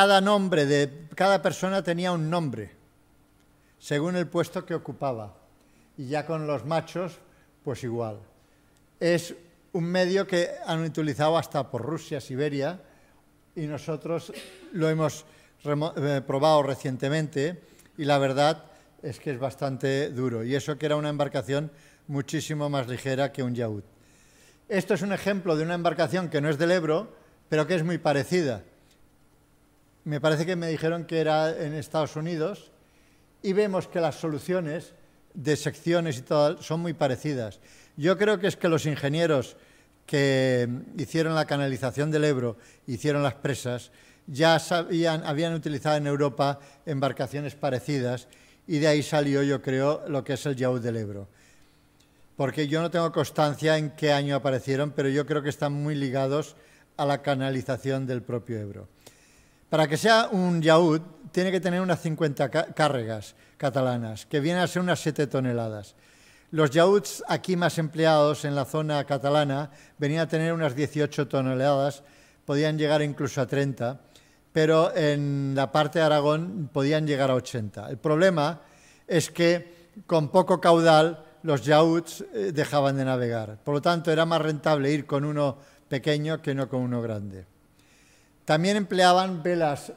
cada persona tenía un nombre, según el puesto que ocupaba. Y ya con los machos, pues igual. Es un medio que han utilizado hasta por Rusia, Siberia, y nosotros lo hemos probado recientemente, y la verdad es que es bastante duro, y eso que era una embarcación muchísimo más ligera que un yaúd. Esto es un ejemplo de una embarcación que no es del Ebro, pero que es muy parecida. Me parece que me dijeron que era en Estados Unidos, y vemos que las soluciones de secciones y todo son muy parecidas. Yo creo que es que los ingenieros que hicieron la canalización del Ebro, hicieron las presas, ya habían utilizado en Europa embarcaciones parecidas, y de ahí salió, yo creo, lo que es el yaúd del Ebro. Porque yo no tengo constancia en qué año aparecieron, pero yo creo que están muy ligados a la canalización del propio Ebro. Para que sea un yaúd, tiene que tener unas 50 cargas catalanas, que vienen a ser unas 7 toneladas. Los yaúds aquí más empleados en la zona catalana venían a tener unas 18 toneladas, podían llegar incluso a 30, pero en la parte de Aragón podían llegar a 80. El problema es que con poco caudal los yaúds dejaban de navegar. Por lo tanto, era más rentable ir con uno pequeño que no con uno grande. También empleaban velas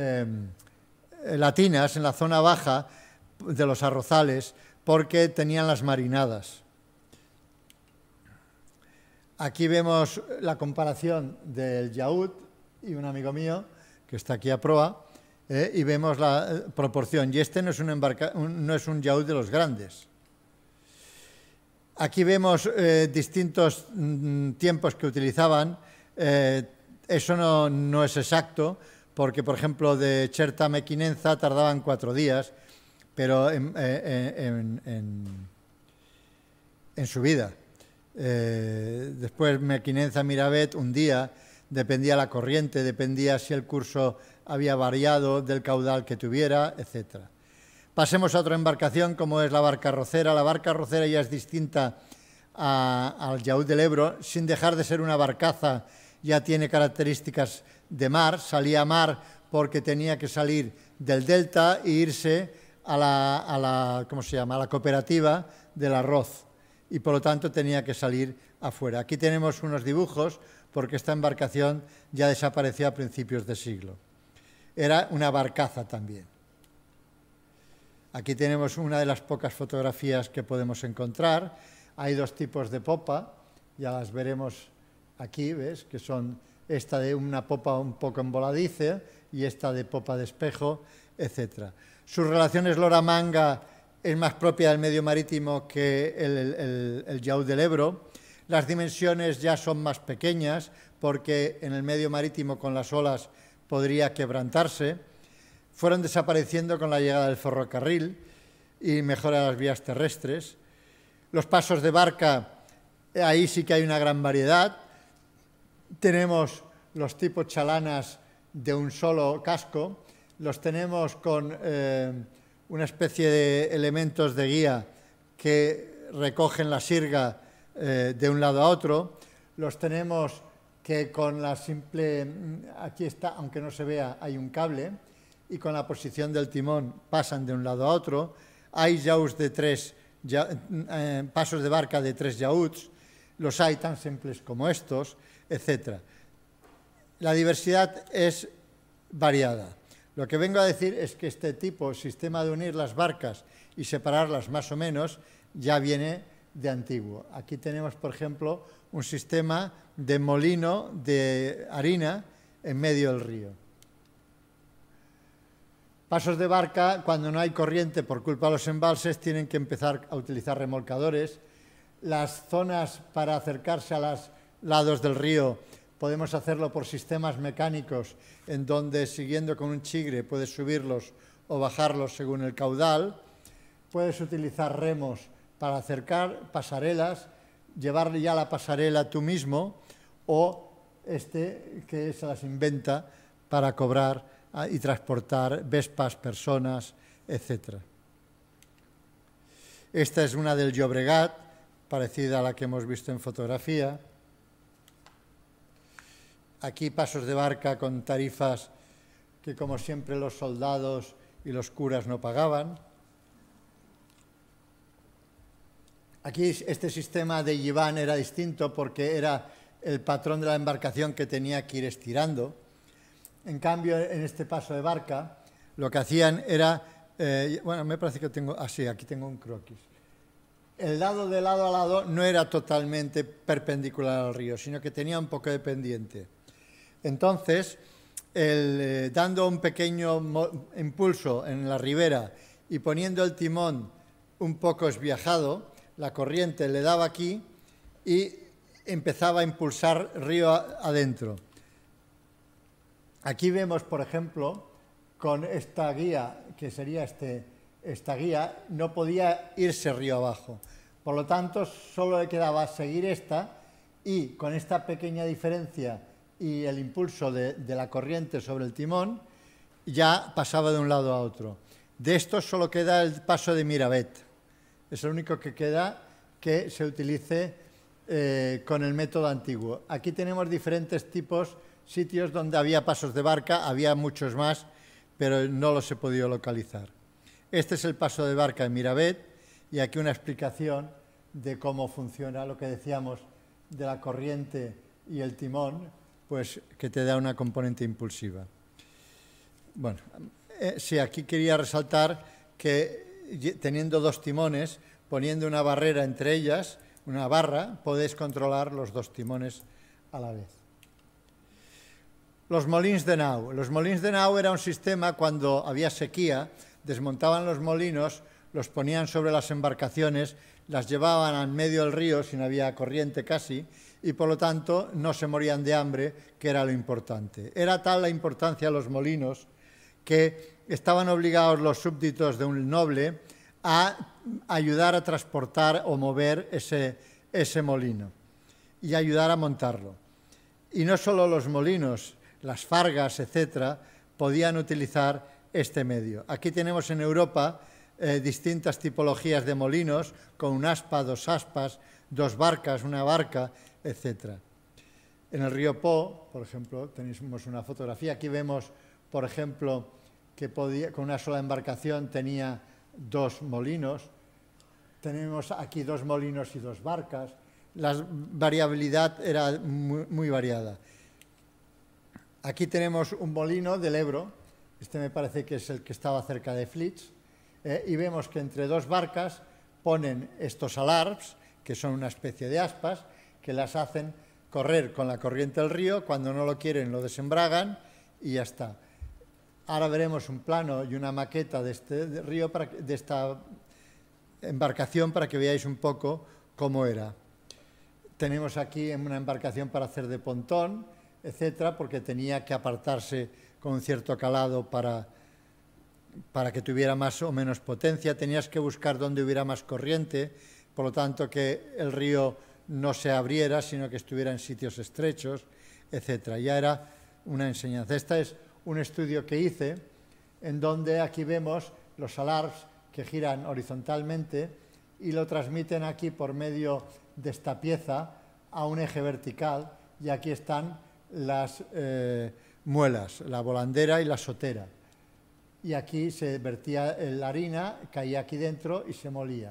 latinas en la zona baja de los arrozales porque tenían las marinadas. Aquí vemos la comparación del yaúd y un amigo mío que está aquí a proa, y vemos la proporción. Y este no es un yaúd de los grandes. Aquí vemos distintos tiempos que utilizaban. Eso no es exacto, porque, por ejemplo, de Cherta a Mequinenza tardaban 4 días, pero en subida. Después Mequinenza a Miravet, un día, dependía la corriente, dependía si el curso había variado del caudal que tuviera, etc. Pasemos a otra embarcación, como es la barca arrocera. La barca arrocera ya es distinta al yaúd del Ebro, sin dejar de ser una barcaza, ya tiene características de mar, salía a mar porque tenía que salir del delta e irse a la ¿cómo se llama?, a la cooperativa del arroz. y por lo tanto tenía que salir afuera. Aquí tenemos unos dibujos porque esta embarcación ya desapareció a principios de siglo. Era una barcaza también. Aquí tenemos una de las pocas fotografías que podemos encontrar. Hay dos tipos de popa, ya las veremos aquí, ¿ves? Que son esta de una popa un poco en voladice y esta de popa de espejo, etc. Su relación eslora-manga es más propia del medio marítimo que el yaúd del Ebro. Las dimensiones ya son más pequeñas porque en el medio marítimo con las olas podría quebrantarse. Fueron desapareciendo con la llegada del ferrocarril y mejora de las vías terrestres. Los pasos de barca, ahí sí que hay una gran variedad. Tenemos los tipos chalanas de un solo casco, los tenemos con una especie de elementos de guía que recogen la sirga de un lado a otro, los tenemos que con la simple, aquí está, aunque no se vea, hay un cable, y con la posición del timón pasan de un lado a otro. Hay yaúds de pasos de barca de 3 yaúds, los hay tan simples como estos, etc. La diversidad es variada. Lo que vengo a decir es que este sistema de unir las barcas y separarlas más o menos, ya viene de antiguo. Aquí tenemos, por ejemplo, un sistema de molino de harina en medio del río. Pasos de barca, cuando no hay corriente por culpa de los embalses, tienen que empezar a utilizar remolcadores. Las zonas para acercarse a los lados del río podemos hacerlo por sistemas mecánicos en donde, siguiendo con un chigre, puedes subirlos o bajarlos según el caudal. Puedes utilizar remos para acercar, pasarelas, llevarle ya la pasarela tú mismo, o que se las inventa para cobrar y transportar vespas, personas, etc. Esta es una del Llobregat, parecida a la que hemos visto en fotografía. Aquí pasos de barca con tarifas que, como siempre, los soldados y los curas no pagaban. Aquí este sistema de yiván era distinto porque era el patrón de la embarcación que tenía que ir estirando. En cambio, en este paso de barca, lo que hacían era, bueno, me parece que tengo, sí, aquí tengo un croquis. El lado de lado a lado no era totalmente perpendicular al río, sino que tenía un poco de pendiente. Entonces, dando un pequeño impulso en la ribera y poniendo el timón un poco esviajado, la corriente le daba aquí y empezaba a impulsar río adentro. Aquí vemos, por ejemplo, con esta guía, que sería esta guía, no podía irse río abajo. Por lo tanto, solo le quedaba seguir esta y con esta pequeña diferencia y el impulso de la corriente sobre el timón, ya pasaba de un lado a otro. De esto solo queda el paso de Miravet. Es el único que queda que se utilice con el método antiguo. Aquí tenemos diferentes sitios donde había pasos de barca, había muchos más, pero no los he podido localizar. Este es el paso de barca de Miravet y aquí una explicación de cómo funciona lo que decíamos de la corriente y el timón, pues que te da una componente impulsiva. Bueno, sí, aquí quería resaltar que teniendo dos timones, poniendo una barrera entre ellas, una barra, podéis controlar los dos timones a la vez. Los molins de nau. Los molins de nau era un sistema cuando había sequía, desmontaban los molinos, los ponían sobre las embarcaciones, las llevaban al medio del río si no había corriente casi, y por lo tanto no se morían de hambre, que era lo importante. Era tal la importancia de los molinos que estaban obligados los súbditos de un noble a ayudar a transportar o mover ese molino y ayudar a montarlo. Y no solo los molinos, las fargas, etcétera, podían utilizar este medio. Aquí tenemos en Europa distintas tipologías de molinos, con un aspa, dos aspas, dos barcas, una barca, etcétera. En el río Po, por ejemplo, tenemos una fotografía. Aquí vemos, por ejemplo, que con una sola embarcación tenía dos molinos. Tenemos aquí 2 molinos y 2 barcas. La variabilidad era muy variada. Aquí tenemos un molino del Ebro, este me parece que es el que estaba cerca de Flix, y vemos que entre 2 barcas ponen estos alarms, que son una especie de aspas, que las hacen correr con la corriente del río, cuando no lo quieren lo desembragan y ya está. Ahora veremos un plano y una maqueta de este río, de esta embarcación, para que veáis un poco cómo era. Tenemos aquí una embarcación para hacer de pontón, etcétera, porque tenía que apartarse con un cierto calado para que tuviera más o menos potencia. Tenías que buscar dónde hubiera más corriente, por lo tanto que el río no se abriera, sino que estuviera en sitios estrechos, etcétera. Ya era una enseñanza. Este es un estudio que hice, en donde aquí vemos los alarms que giran horizontalmente y lo transmiten aquí por medio de esta pieza a un eje vertical, y aquí están las muelas, la volandera y la sotera. Y aquí se vertía la harina, caía aquí dentro y se molía.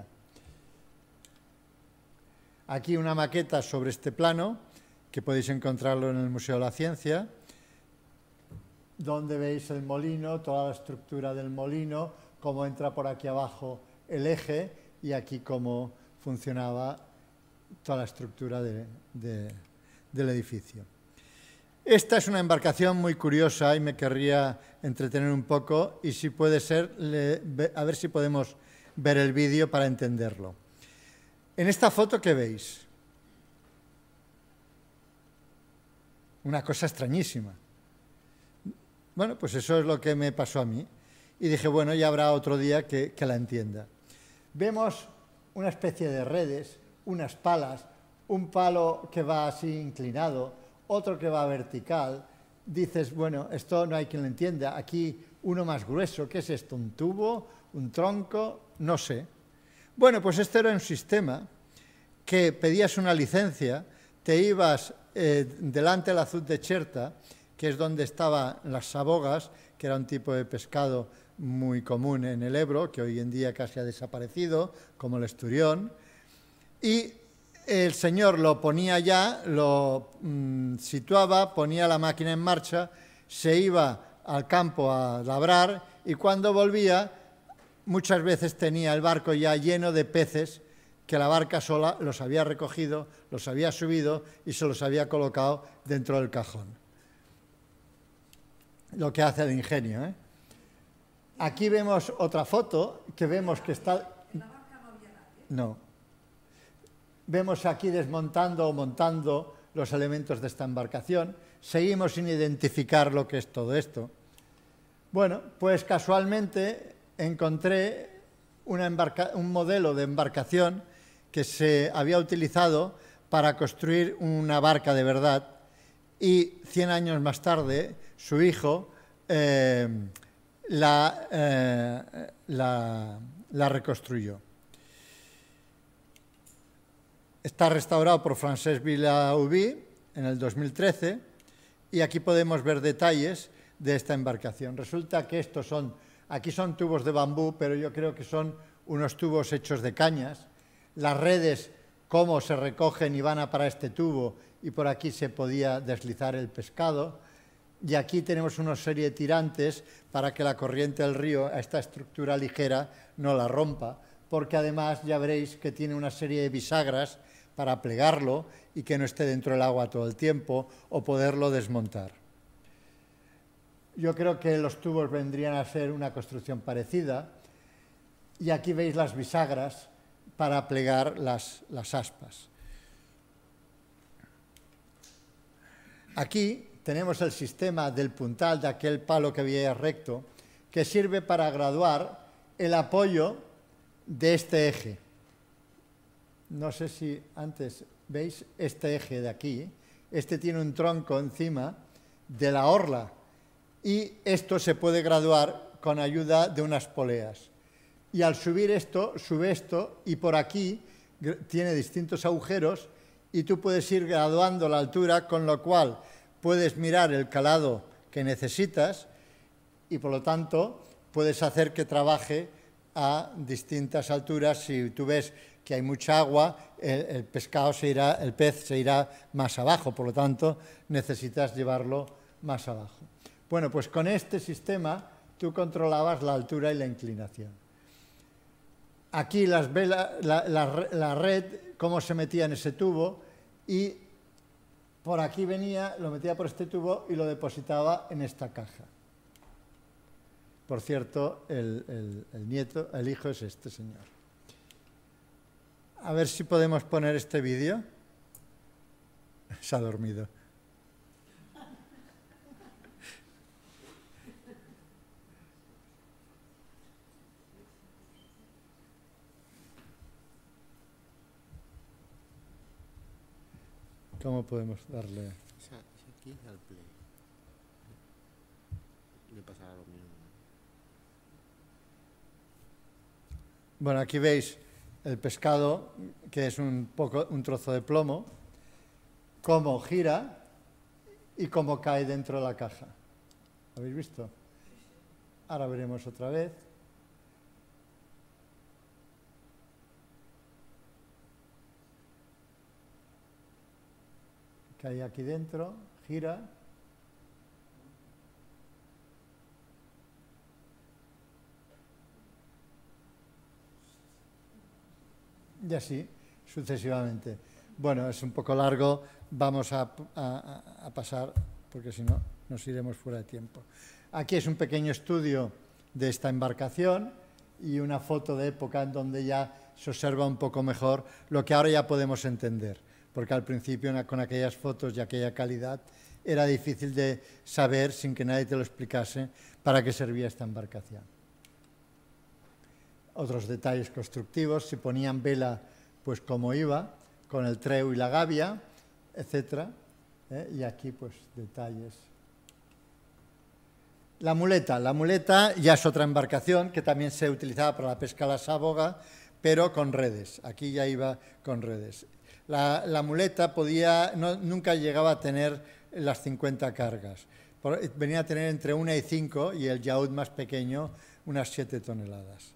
Aquí una maqueta sobre este plano, que podéis encontrarlo en el Museo de la Ciencia, donde veis el molino, toda la estructura del molino, cómo entra por aquí abajo el eje y aquí cómo funcionaba toda la estructura del edificio. Esta es una embarcación muy curiosa y me querría entretener un poco, y si puede ser, a ver si podemos ver el vídeo para entenderlo. En esta foto, ¿qué veis? Una cosa extrañísima. Bueno, pues eso es lo que me pasó a mí. Y dije, bueno, ya habrá otro día que la entienda. Vemos una especie de redes, unas palas, un palo que va así inclinado, otro que va vertical. Dices, bueno, esto no hay quien lo entienda. Aquí uno más grueso, ¿qué es esto? ¿Un tubo? ¿Un tronco? No sé. Bueno, pues este era un sistema que pedías una licencia, te ibas delante del azud de Cherta, que es donde estaban las sabogas, que era un tipo de pescado muy común en el Ebro, que hoy en día casi ha desaparecido, como el esturión, y el señor lo ponía ya, lo situaba, ponía la máquina en marcha, se iba al campo a labrar, y cuando volvía, muchas veces tenía el barco ya lleno de peces que la barca sola los había recogido, los había subido y se los había colocado dentro del cajón. Lo que hace el ingenio, ¿eh? Aquí vemos otra foto que vemos que está... No. Vemos aquí desmontando o montando los elementos de esta embarcación. Seguimos sin identificar lo que es todo esto. Bueno, pues casualmente encontré un modelo de embarcación que se había utilizado para construir una barca de verdad, y 100 años más tarde su hijo la reconstruyó. Está restaurado por Francesc Vilaubí en el 2013, y aquí podemos ver detalles de esta embarcación. Resulta que aquí son tubos de bambú, pero yo creo que son unos tubos hechos de cañas. Las redes, cómo se recogen y van a parar este tubo, y por aquí se podía deslizar el pescado. Y aquí tenemos una serie de tirantes para que la corriente del río, a esta estructura ligera, no la rompa, porque además ya veréis que tiene una serie de bisagras para plegarlo y que no esté dentro del agua todo el tiempo, o poderlo desmontar. Yo creo que los tubos vendrían a ser una construcción parecida, y aquí veis las bisagras para plegar las aspas. Aquí tenemos el sistema del puntal de aquel palo que veía recto, que sirve para graduar el apoyo de este eje. No sé si antes veis este eje de aquí. Este tiene un tronco encima de la orla, y esto se puede graduar con ayuda de unas poleas. Y al subir esto, sube esto, y por aquí tiene distintos agujeros, y tú puedes ir graduando la altura, con lo cual puedes mirar el calado que necesitas, y por lo tanto puedes hacer que trabaje a distintas alturas. Si tú ves que hay mucha agua, el pez se irá más abajo, por lo tanto necesitas llevarlo más abajo. Bueno, pues con este sistema tú controlabas la altura y la inclinación. Aquí las velas, la red, cómo se metía en ese tubo, y por aquí venía, lo metía por este tubo y lo depositaba en esta caja. Por cierto, el hijo es este señor. A ver si podemos poner este vídeo. Se ha dormido. ¿Cómo podemos darle? Es aquí al play. Me pasará lo mismo. Bueno, aquí veis el pescado, que es un trozo de plomo, cómo gira y cómo cae dentro de la caja. ¿Lo habéis visto? Ahora veremos otra vez. Cae aquí dentro, gira. Y así sucesivamente. Bueno, es un poco largo, vamos a pasar, porque si no nos iremos fuera de tiempo. Aquí es un pequeño estudio de esta embarcación y una foto de época en donde ya se observa un poco mejor lo que ahora ya podemos entender, porque al principio con aquellas fotos y aquella calidad era difícil de saber, sin que nadie te lo explicase, para qué servía esta embarcación. Otros detalles constructivos, si ponían vela, pues como iba, con el treu y la gavia, etc. Y aquí, pues, detalles. La muleta ya es otra embarcación que también se utilizaba para la pesca a la sáboga, pero con redes. Aquí ya iba con redes. La muleta nunca llegaba a tener las 50 cargas. Venía a tener entre 1 y 5 y el yaúd más pequeño unas 7 toneladas.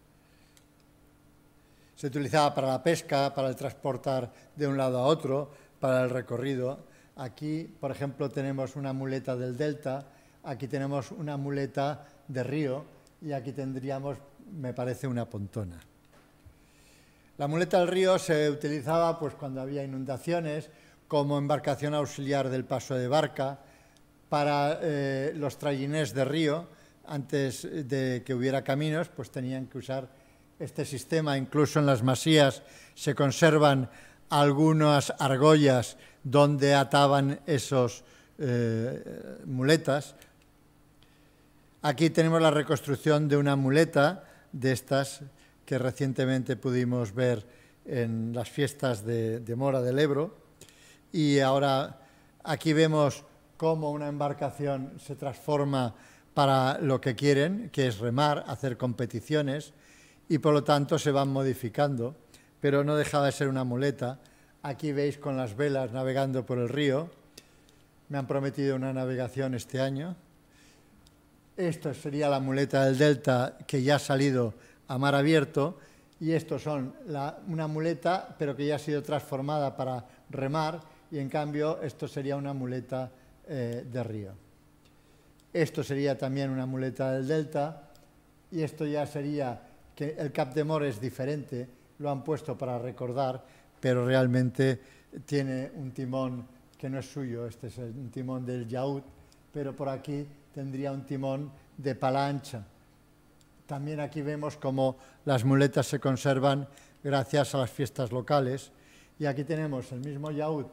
Se utilizaba para la pesca, para el transportar de un lado a otro, para el recorrido. Aquí, por ejemplo, tenemos una muleta del delta, aquí tenemos una muleta de río y aquí tendríamos, me parece, una pontona. La muleta del río se utilizaba pues, cuando había inundaciones, como embarcación auxiliar del paso de barca, para los trayinés de río. Antes de que hubiera caminos, pues tenían que usar este sistema. Incluso en las masías se conservan algunas argollas donde ataban esos muletas. Aquí tenemos la reconstrucción de una muleta de estas que recientemente pudimos ver en las fiestas de Mora del Ebro. Y ahora aquí vemos cómo una embarcación se transforma para lo que quieren, que es remar, hacer competiciones, y por lo tanto se van modificando, pero no dejaba de ser una muleta. Aquí veis con las velas navegando por el río. Me han prometido una navegación este año. Esto sería la muleta del delta que ya ha salido a mar abierto, y estos son una muleta pero que ya ha sido transformada para remar, y en cambio esto sería una muleta de río. Esto sería también una muleta del delta, y esto ya sería que el Cap de Mor es diferente, lo han puesto para recordar, pero realmente tiene un timón que no es suyo. Este es un timón del yaúd, pero por aquí tendría un timón de pala ancha. También aquí vemos cómo las muletas se conservan gracias a las fiestas locales, y aquí tenemos el mismo yaúd,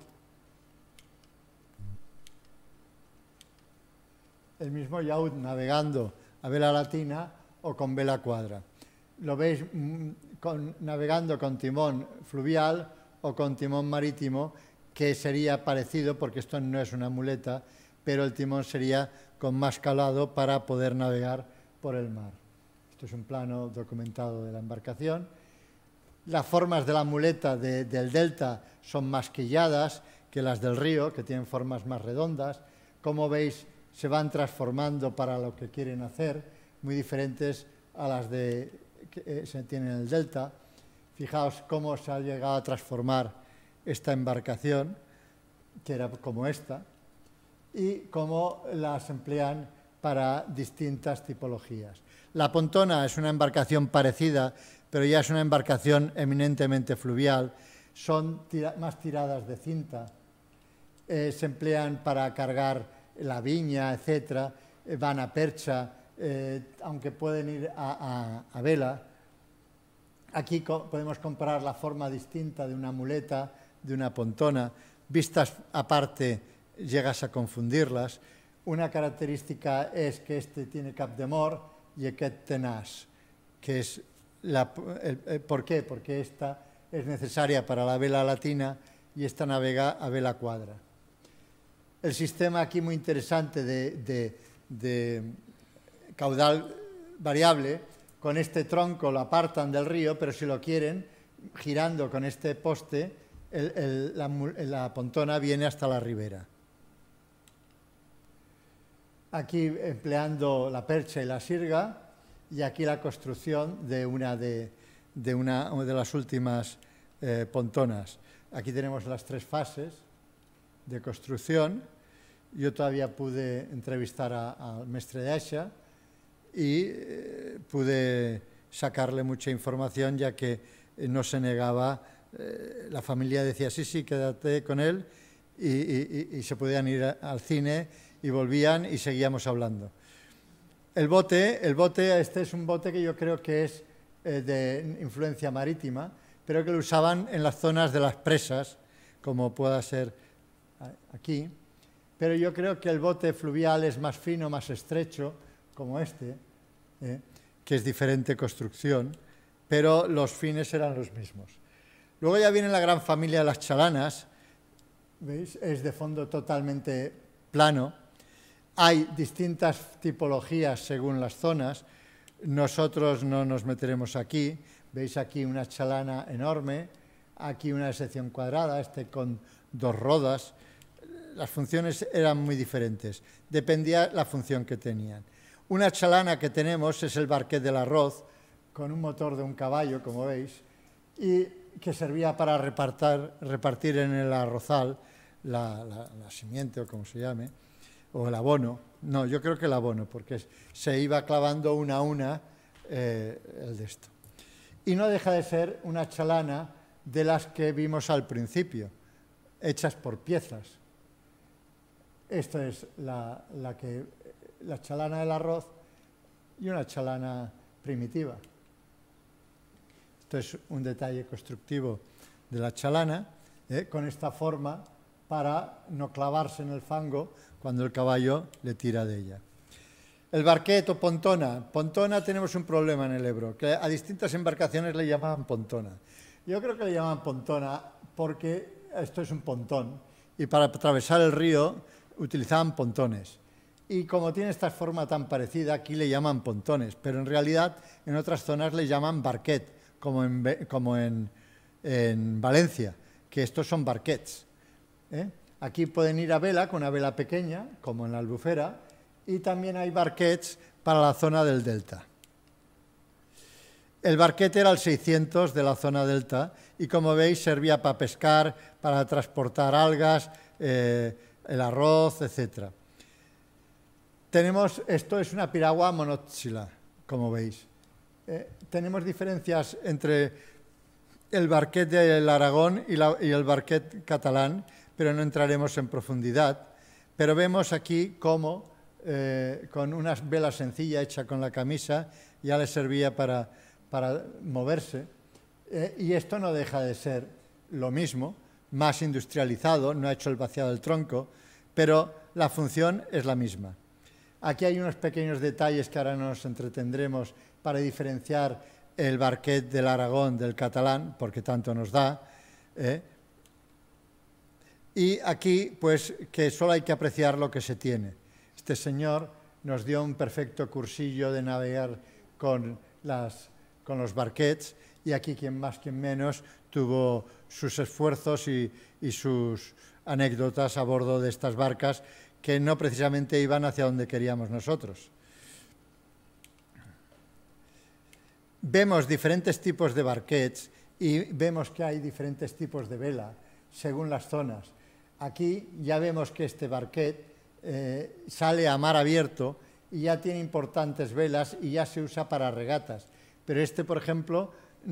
navegando a vela latina o con vela cuadra. Lo veis navegando con timón fluvial o con timón marítimo, que sería parecido, porque esto no es una muleta, pero el timón sería con más calado para poder navegar por el mar. Esto es un plano documentado de la embarcación. Las formas de la muleta del delta son más quilladas que las del río, que tienen formas más redondas. Como veis, se van transformando para lo que quieren hacer, muy diferentes a las que se tiene en el delta. Fijaos cómo se ha llegado a transformar esta embarcación, que era como esta, y cómo las emplean para distintas tipologías. La pontona es una embarcación parecida, pero ya es una embarcación eminentemente fluvial. Son más tiradas de cinta, se emplean para cargar la viña, etc. Van a percha, aunque pueden ir a vela. Aquí podemos comparar la forma distinta de una muleta, de una pontona. Vistas aparte, llegas a confundirlas. Una característica es que este tiene cap de mort y aquest tenaz, que es ¿por qué? Porque esta es necesaria para la vela latina y esta navega a vela cuadra. El sistema aquí muy interesante de caudal variable, con este tronco lo apartan del río, pero si lo quieren, girando con este poste, la pontona viene hasta la ribera. Aquí empleando la percha y la sirga, y aquí la construcción de una de las últimas pontonas. Aquí tenemos las 3 fases de construcción. Yo todavía pude entrevistar al mestre d'Aixa y pude sacarle mucha información, ya que no se negaba. La familia decía, sí, quédate con él, y se podían ir al cine y volvían y seguíamos hablando. El bote, este es un bote que yo creo que es de influencia marítima, pero que lo usaban en las zonas de las presas, como pueda ser aquí. Pero yo creo que el bote fluvial es más fino, más estrecho, como este, que es diferente construcción, pero los fines eran los mismos. Luego ya viene la gran familia de las chalanas, ¿veis? Es de fondo totalmente plano. Hay distintas tipologías según las zonas. Nosotros no nos meteremos aquí. Veis aquí una chalana enorme, aquí una de sección cuadrada, con 2 rodas. Las funciones eran muy diferentes, dependía la función que tenían. Una chalana que tenemos es el barquet del arroz, con un motor de un caballo, como veis, y que servía para repartir en el arrozal la simiente, o como se llame, o el abono. No, yo creo que el abono, porque se iba clavando una a una el de esto. Y no deja de ser una chalana de las que vimos al principio, hechas por piezas. Esta es la chalana del arroz y una chalana primitiva. Esto es un detalle constructivo de la chalana, con esta forma para no clavarse en el fango cuando el caballo le tira de ella. El barquet o pontona. Pontona tenemos un problema en el Ebro, que a distintas embarcaciones le llamaban pontona. Yo creo que le llaman pontona porque esto es un pontón y para atravesar el río utilizaban pontones. Y como tiene esta forma tan parecida, aquí le llaman pontones, pero en realidad en otras zonas le llaman barquet, como en Valencia, que estos son barquets. Aquí pueden ir a vela, con una vela pequeña, como en la Albufera, y también hay barquets para la zona del delta. El barquet era el 600 de la zona delta y, como veis, servía para pescar, para transportar algas, el arroz, etc. Esto es una piragua monóxila, como veis. Tenemos diferencias entre el barquet del Aragón y el barquet catalán, pero no entraremos en profundidad. Pero vemos aquí cómo, con una vela sencilla hecha con la camisa, ya le servía para moverse. Y esto no deja de ser lo mismo, más industrializado, no ha hecho el vaciado del tronco, pero la función es la misma. Aquí hay unos pequeños detalles que ahora nos entretendremos para diferenciar el barquet del Aragón del catalán, porque tanto nos da. Y aquí, pues, que solo hay que apreciar lo que se tiene. Este señor nos dio un perfecto cursillo de navegar con los barquets, y aquí quien más, quien menos, tuvo sus esfuerzos y sus anécdotas a bordo de estas barcas que no precisamente iban hacia donde queríamos nosotros. vemos diferentes tipos de barquets y vemos que hay diferentes tipos de vela según las zonas. Aquí ya vemos que este barquet sale a mar abierto y ya tiene importantes velas y ya se usa para regatas. Pero este, por ejemplo,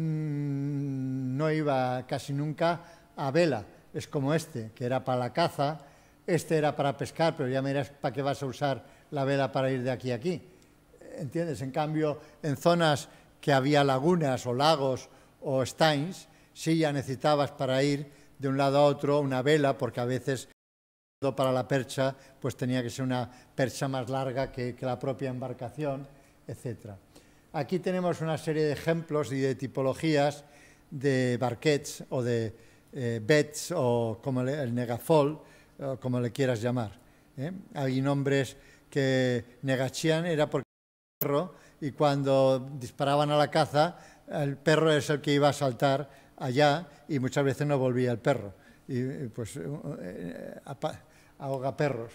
no iba casi nunca a vela. Es como este, que era para la caza, este era para pescar, pero ya miras para qué vas a usar la vela para ir de aquí a aquí. ¿Entiendes? En cambio, en zonas que había lagunas o lagos o estanys, sí ya necesitabas para ir de un lado a otro una vela, porque a veces para la percha pues tenía que ser una percha más larga que la propia embarcación, etc. Aquí tenemos una serie de ejemplos y de tipologías de barquets o de bets o como el negafol, o como le quieras llamar. Hay nombres que negachian era porque el perro, y cuando disparaban a la caza, el perro es el que iba a saltar allá y muchas veces no volvía el perro. Y pues ahoga perros.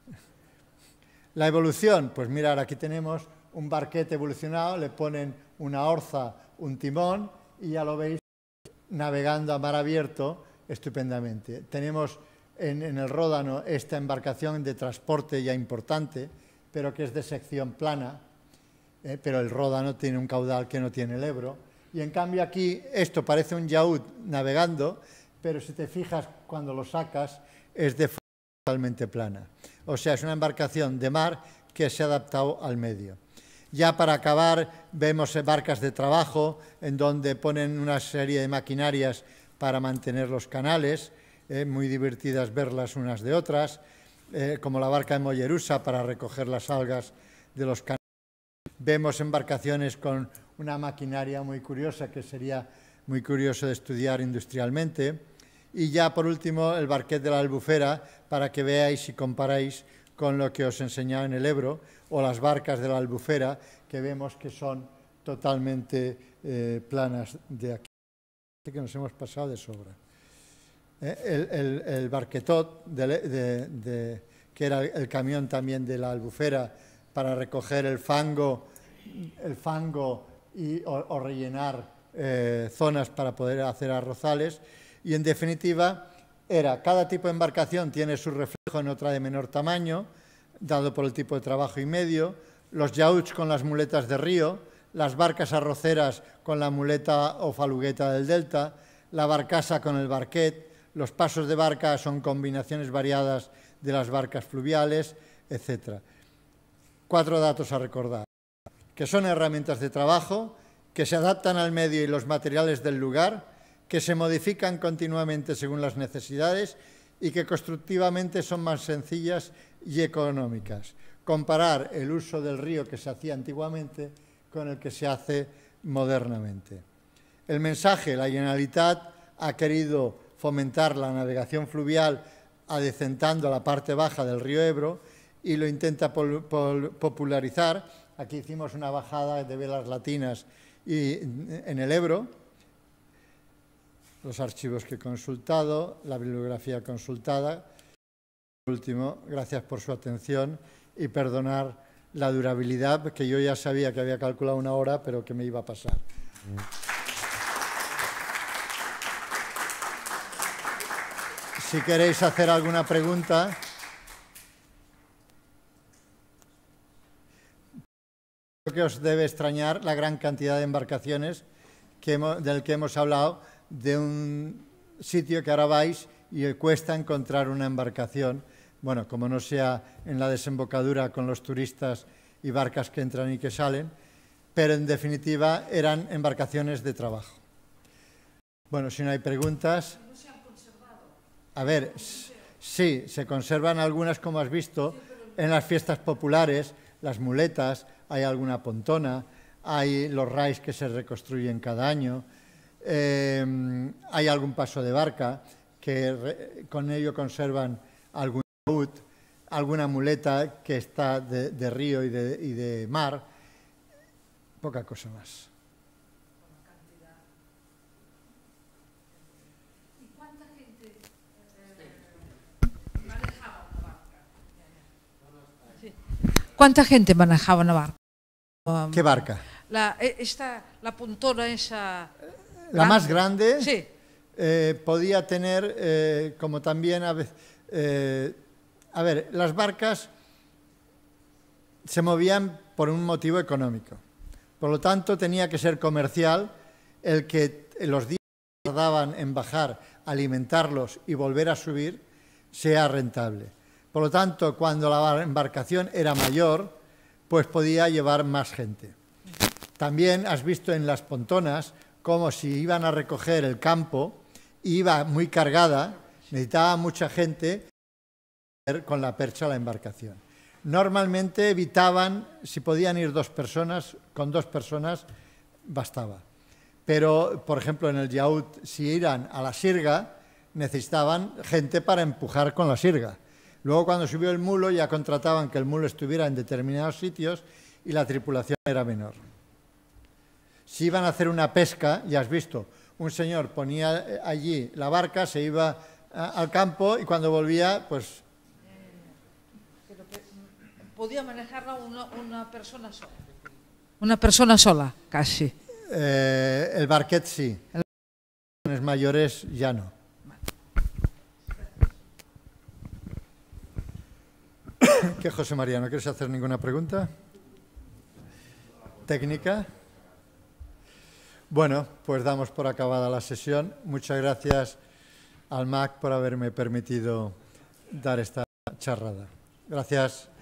La evolución, pues mirad, aquí tenemos un barquete evolucionado, le ponen una orza, un timón y ya lo veis navegando a mar abierto estupendamente. Tenemos en el Ródano esta embarcación de transporte ya importante, pero que es de sección plana, pero el Ródano tiene un caudal que no tiene el Ebro. Y en cambio aquí esto parece un yaúd navegando, pero si te fijas cuando lo sacas es de forma totalmente plana. O sea, es una embarcación de mar que se ha adaptado al medio. Ya para acabar vemos barcas de trabajo en donde ponen una serie de maquinarias para mantener los canales, muy divertidas verlas unas de otras, como la barca de Mollerusa para recoger las algas de los canales. Vemos embarcaciones con una maquinaria muy curiosa que sería muy curioso de estudiar industrialmente. Y ya por último el barquet de la Albufera para que veáis y comparáis con lo que os he enseñado en el Ebro o las barcas de la Albufera que vemos que son totalmente planas de aquí, que nos hemos pasado de sobra. El barquetot que era el camión también de la Albufera para recoger el fango o rellenar zonas para poder hacer arrozales. Y en definitiva, cada tipo de embarcación tiene su reflejo en otra de menor tamaño, dado por el tipo de trabajo y medio, los yaúds con las muletas de río, las barcas arroceras con la muleta o falugueta del delta, la barcaza con el barquet, los pasos de barca son combinaciones variadas de las barcas fluviales, etc. 4 datos a recordar, que son herramientas de trabajo, que se adaptan al medio y los materiales del lugar, que se modifican continuamente según las necesidades y que constructivamente son más sencillas y económicas. Comparar el uso del río que se hacía antiguamente con el que se hace modernamente. El mensaje, la Generalitat ha querido fomentar la navegación fluvial adecentando la parte baja del río Ebro y lo intenta popularizar. Aquí hicimos una bajada de velas latinas en el Ebro, los archivos que he consultado, la bibliografía consultada. Por último, gracias por su atención y perdonar la durabilidad, que yo ya sabía que había calculado 1 hora, pero que me iba a pasar. Si queréis hacer alguna pregunta. Creo que os debe extrañar la gran cantidad de embarcaciones del que hemos hablado, de un sitio que ahora vais y cuesta encontrar una embarcación, bueno, como no sea en la desembocadura con los turistas y barcas que entran y que salen, pero en definitiva eran embarcaciones de trabajo. Bueno, si no hay preguntas. ¿No se han conservado? A ver, sí, se conservan algunas, como has visto, en las fiestas populares, las muletas, hay alguna pontona, hay los rais que se reconstruyen cada año. Hay algún paso de barca que con ello conservan algún yaúd, alguna muleta que está de río y de mar, poca cosa más. ¿Y cuánta gente manejaba una barca? Sí. ¿Cuánta gente manejaba una barca? ¿Qué barca? La puntona esa... La más grande Sí. podía tener, como también a veces... a ver, las barcas se movían por un motivo económico. Por lo tanto, tenía que ser comercial el que los días que tardaban en bajar, alimentarlos y volver a subir, sea rentable. Por lo tanto, cuando la embarcación era mayor, pues podía llevar más gente. También has visto en las pontonas como si iban a recoger el campo, iba muy cargada, necesitaba mucha gente con la percha a la embarcación. Normalmente evitaban, si podían ir 2 personas, con 2 personas bastaba. Pero, por ejemplo, en el yaut, si iban a la sirga, necesitaban gente para empujar con la sirga. Luego, cuando subió el mulo, ya contrataban que el mulo estuviera en determinados sitios y la tripulación era menor. Si iban a hacer una pesca, ya has visto, un señor ponía allí la barca, se iba al campo y cuando volvía, pues... Podía manejarla una persona sola. Una persona sola, casi. el barquet sí. Los mayores ya no. ¿Qué, José María? ¿No quieres hacer ninguna pregunta? ¿Técnica? Bueno, pues damos por acabada la sesión. Muchas gracias al MAC por haberme permitido dar esta charrada. Gracias.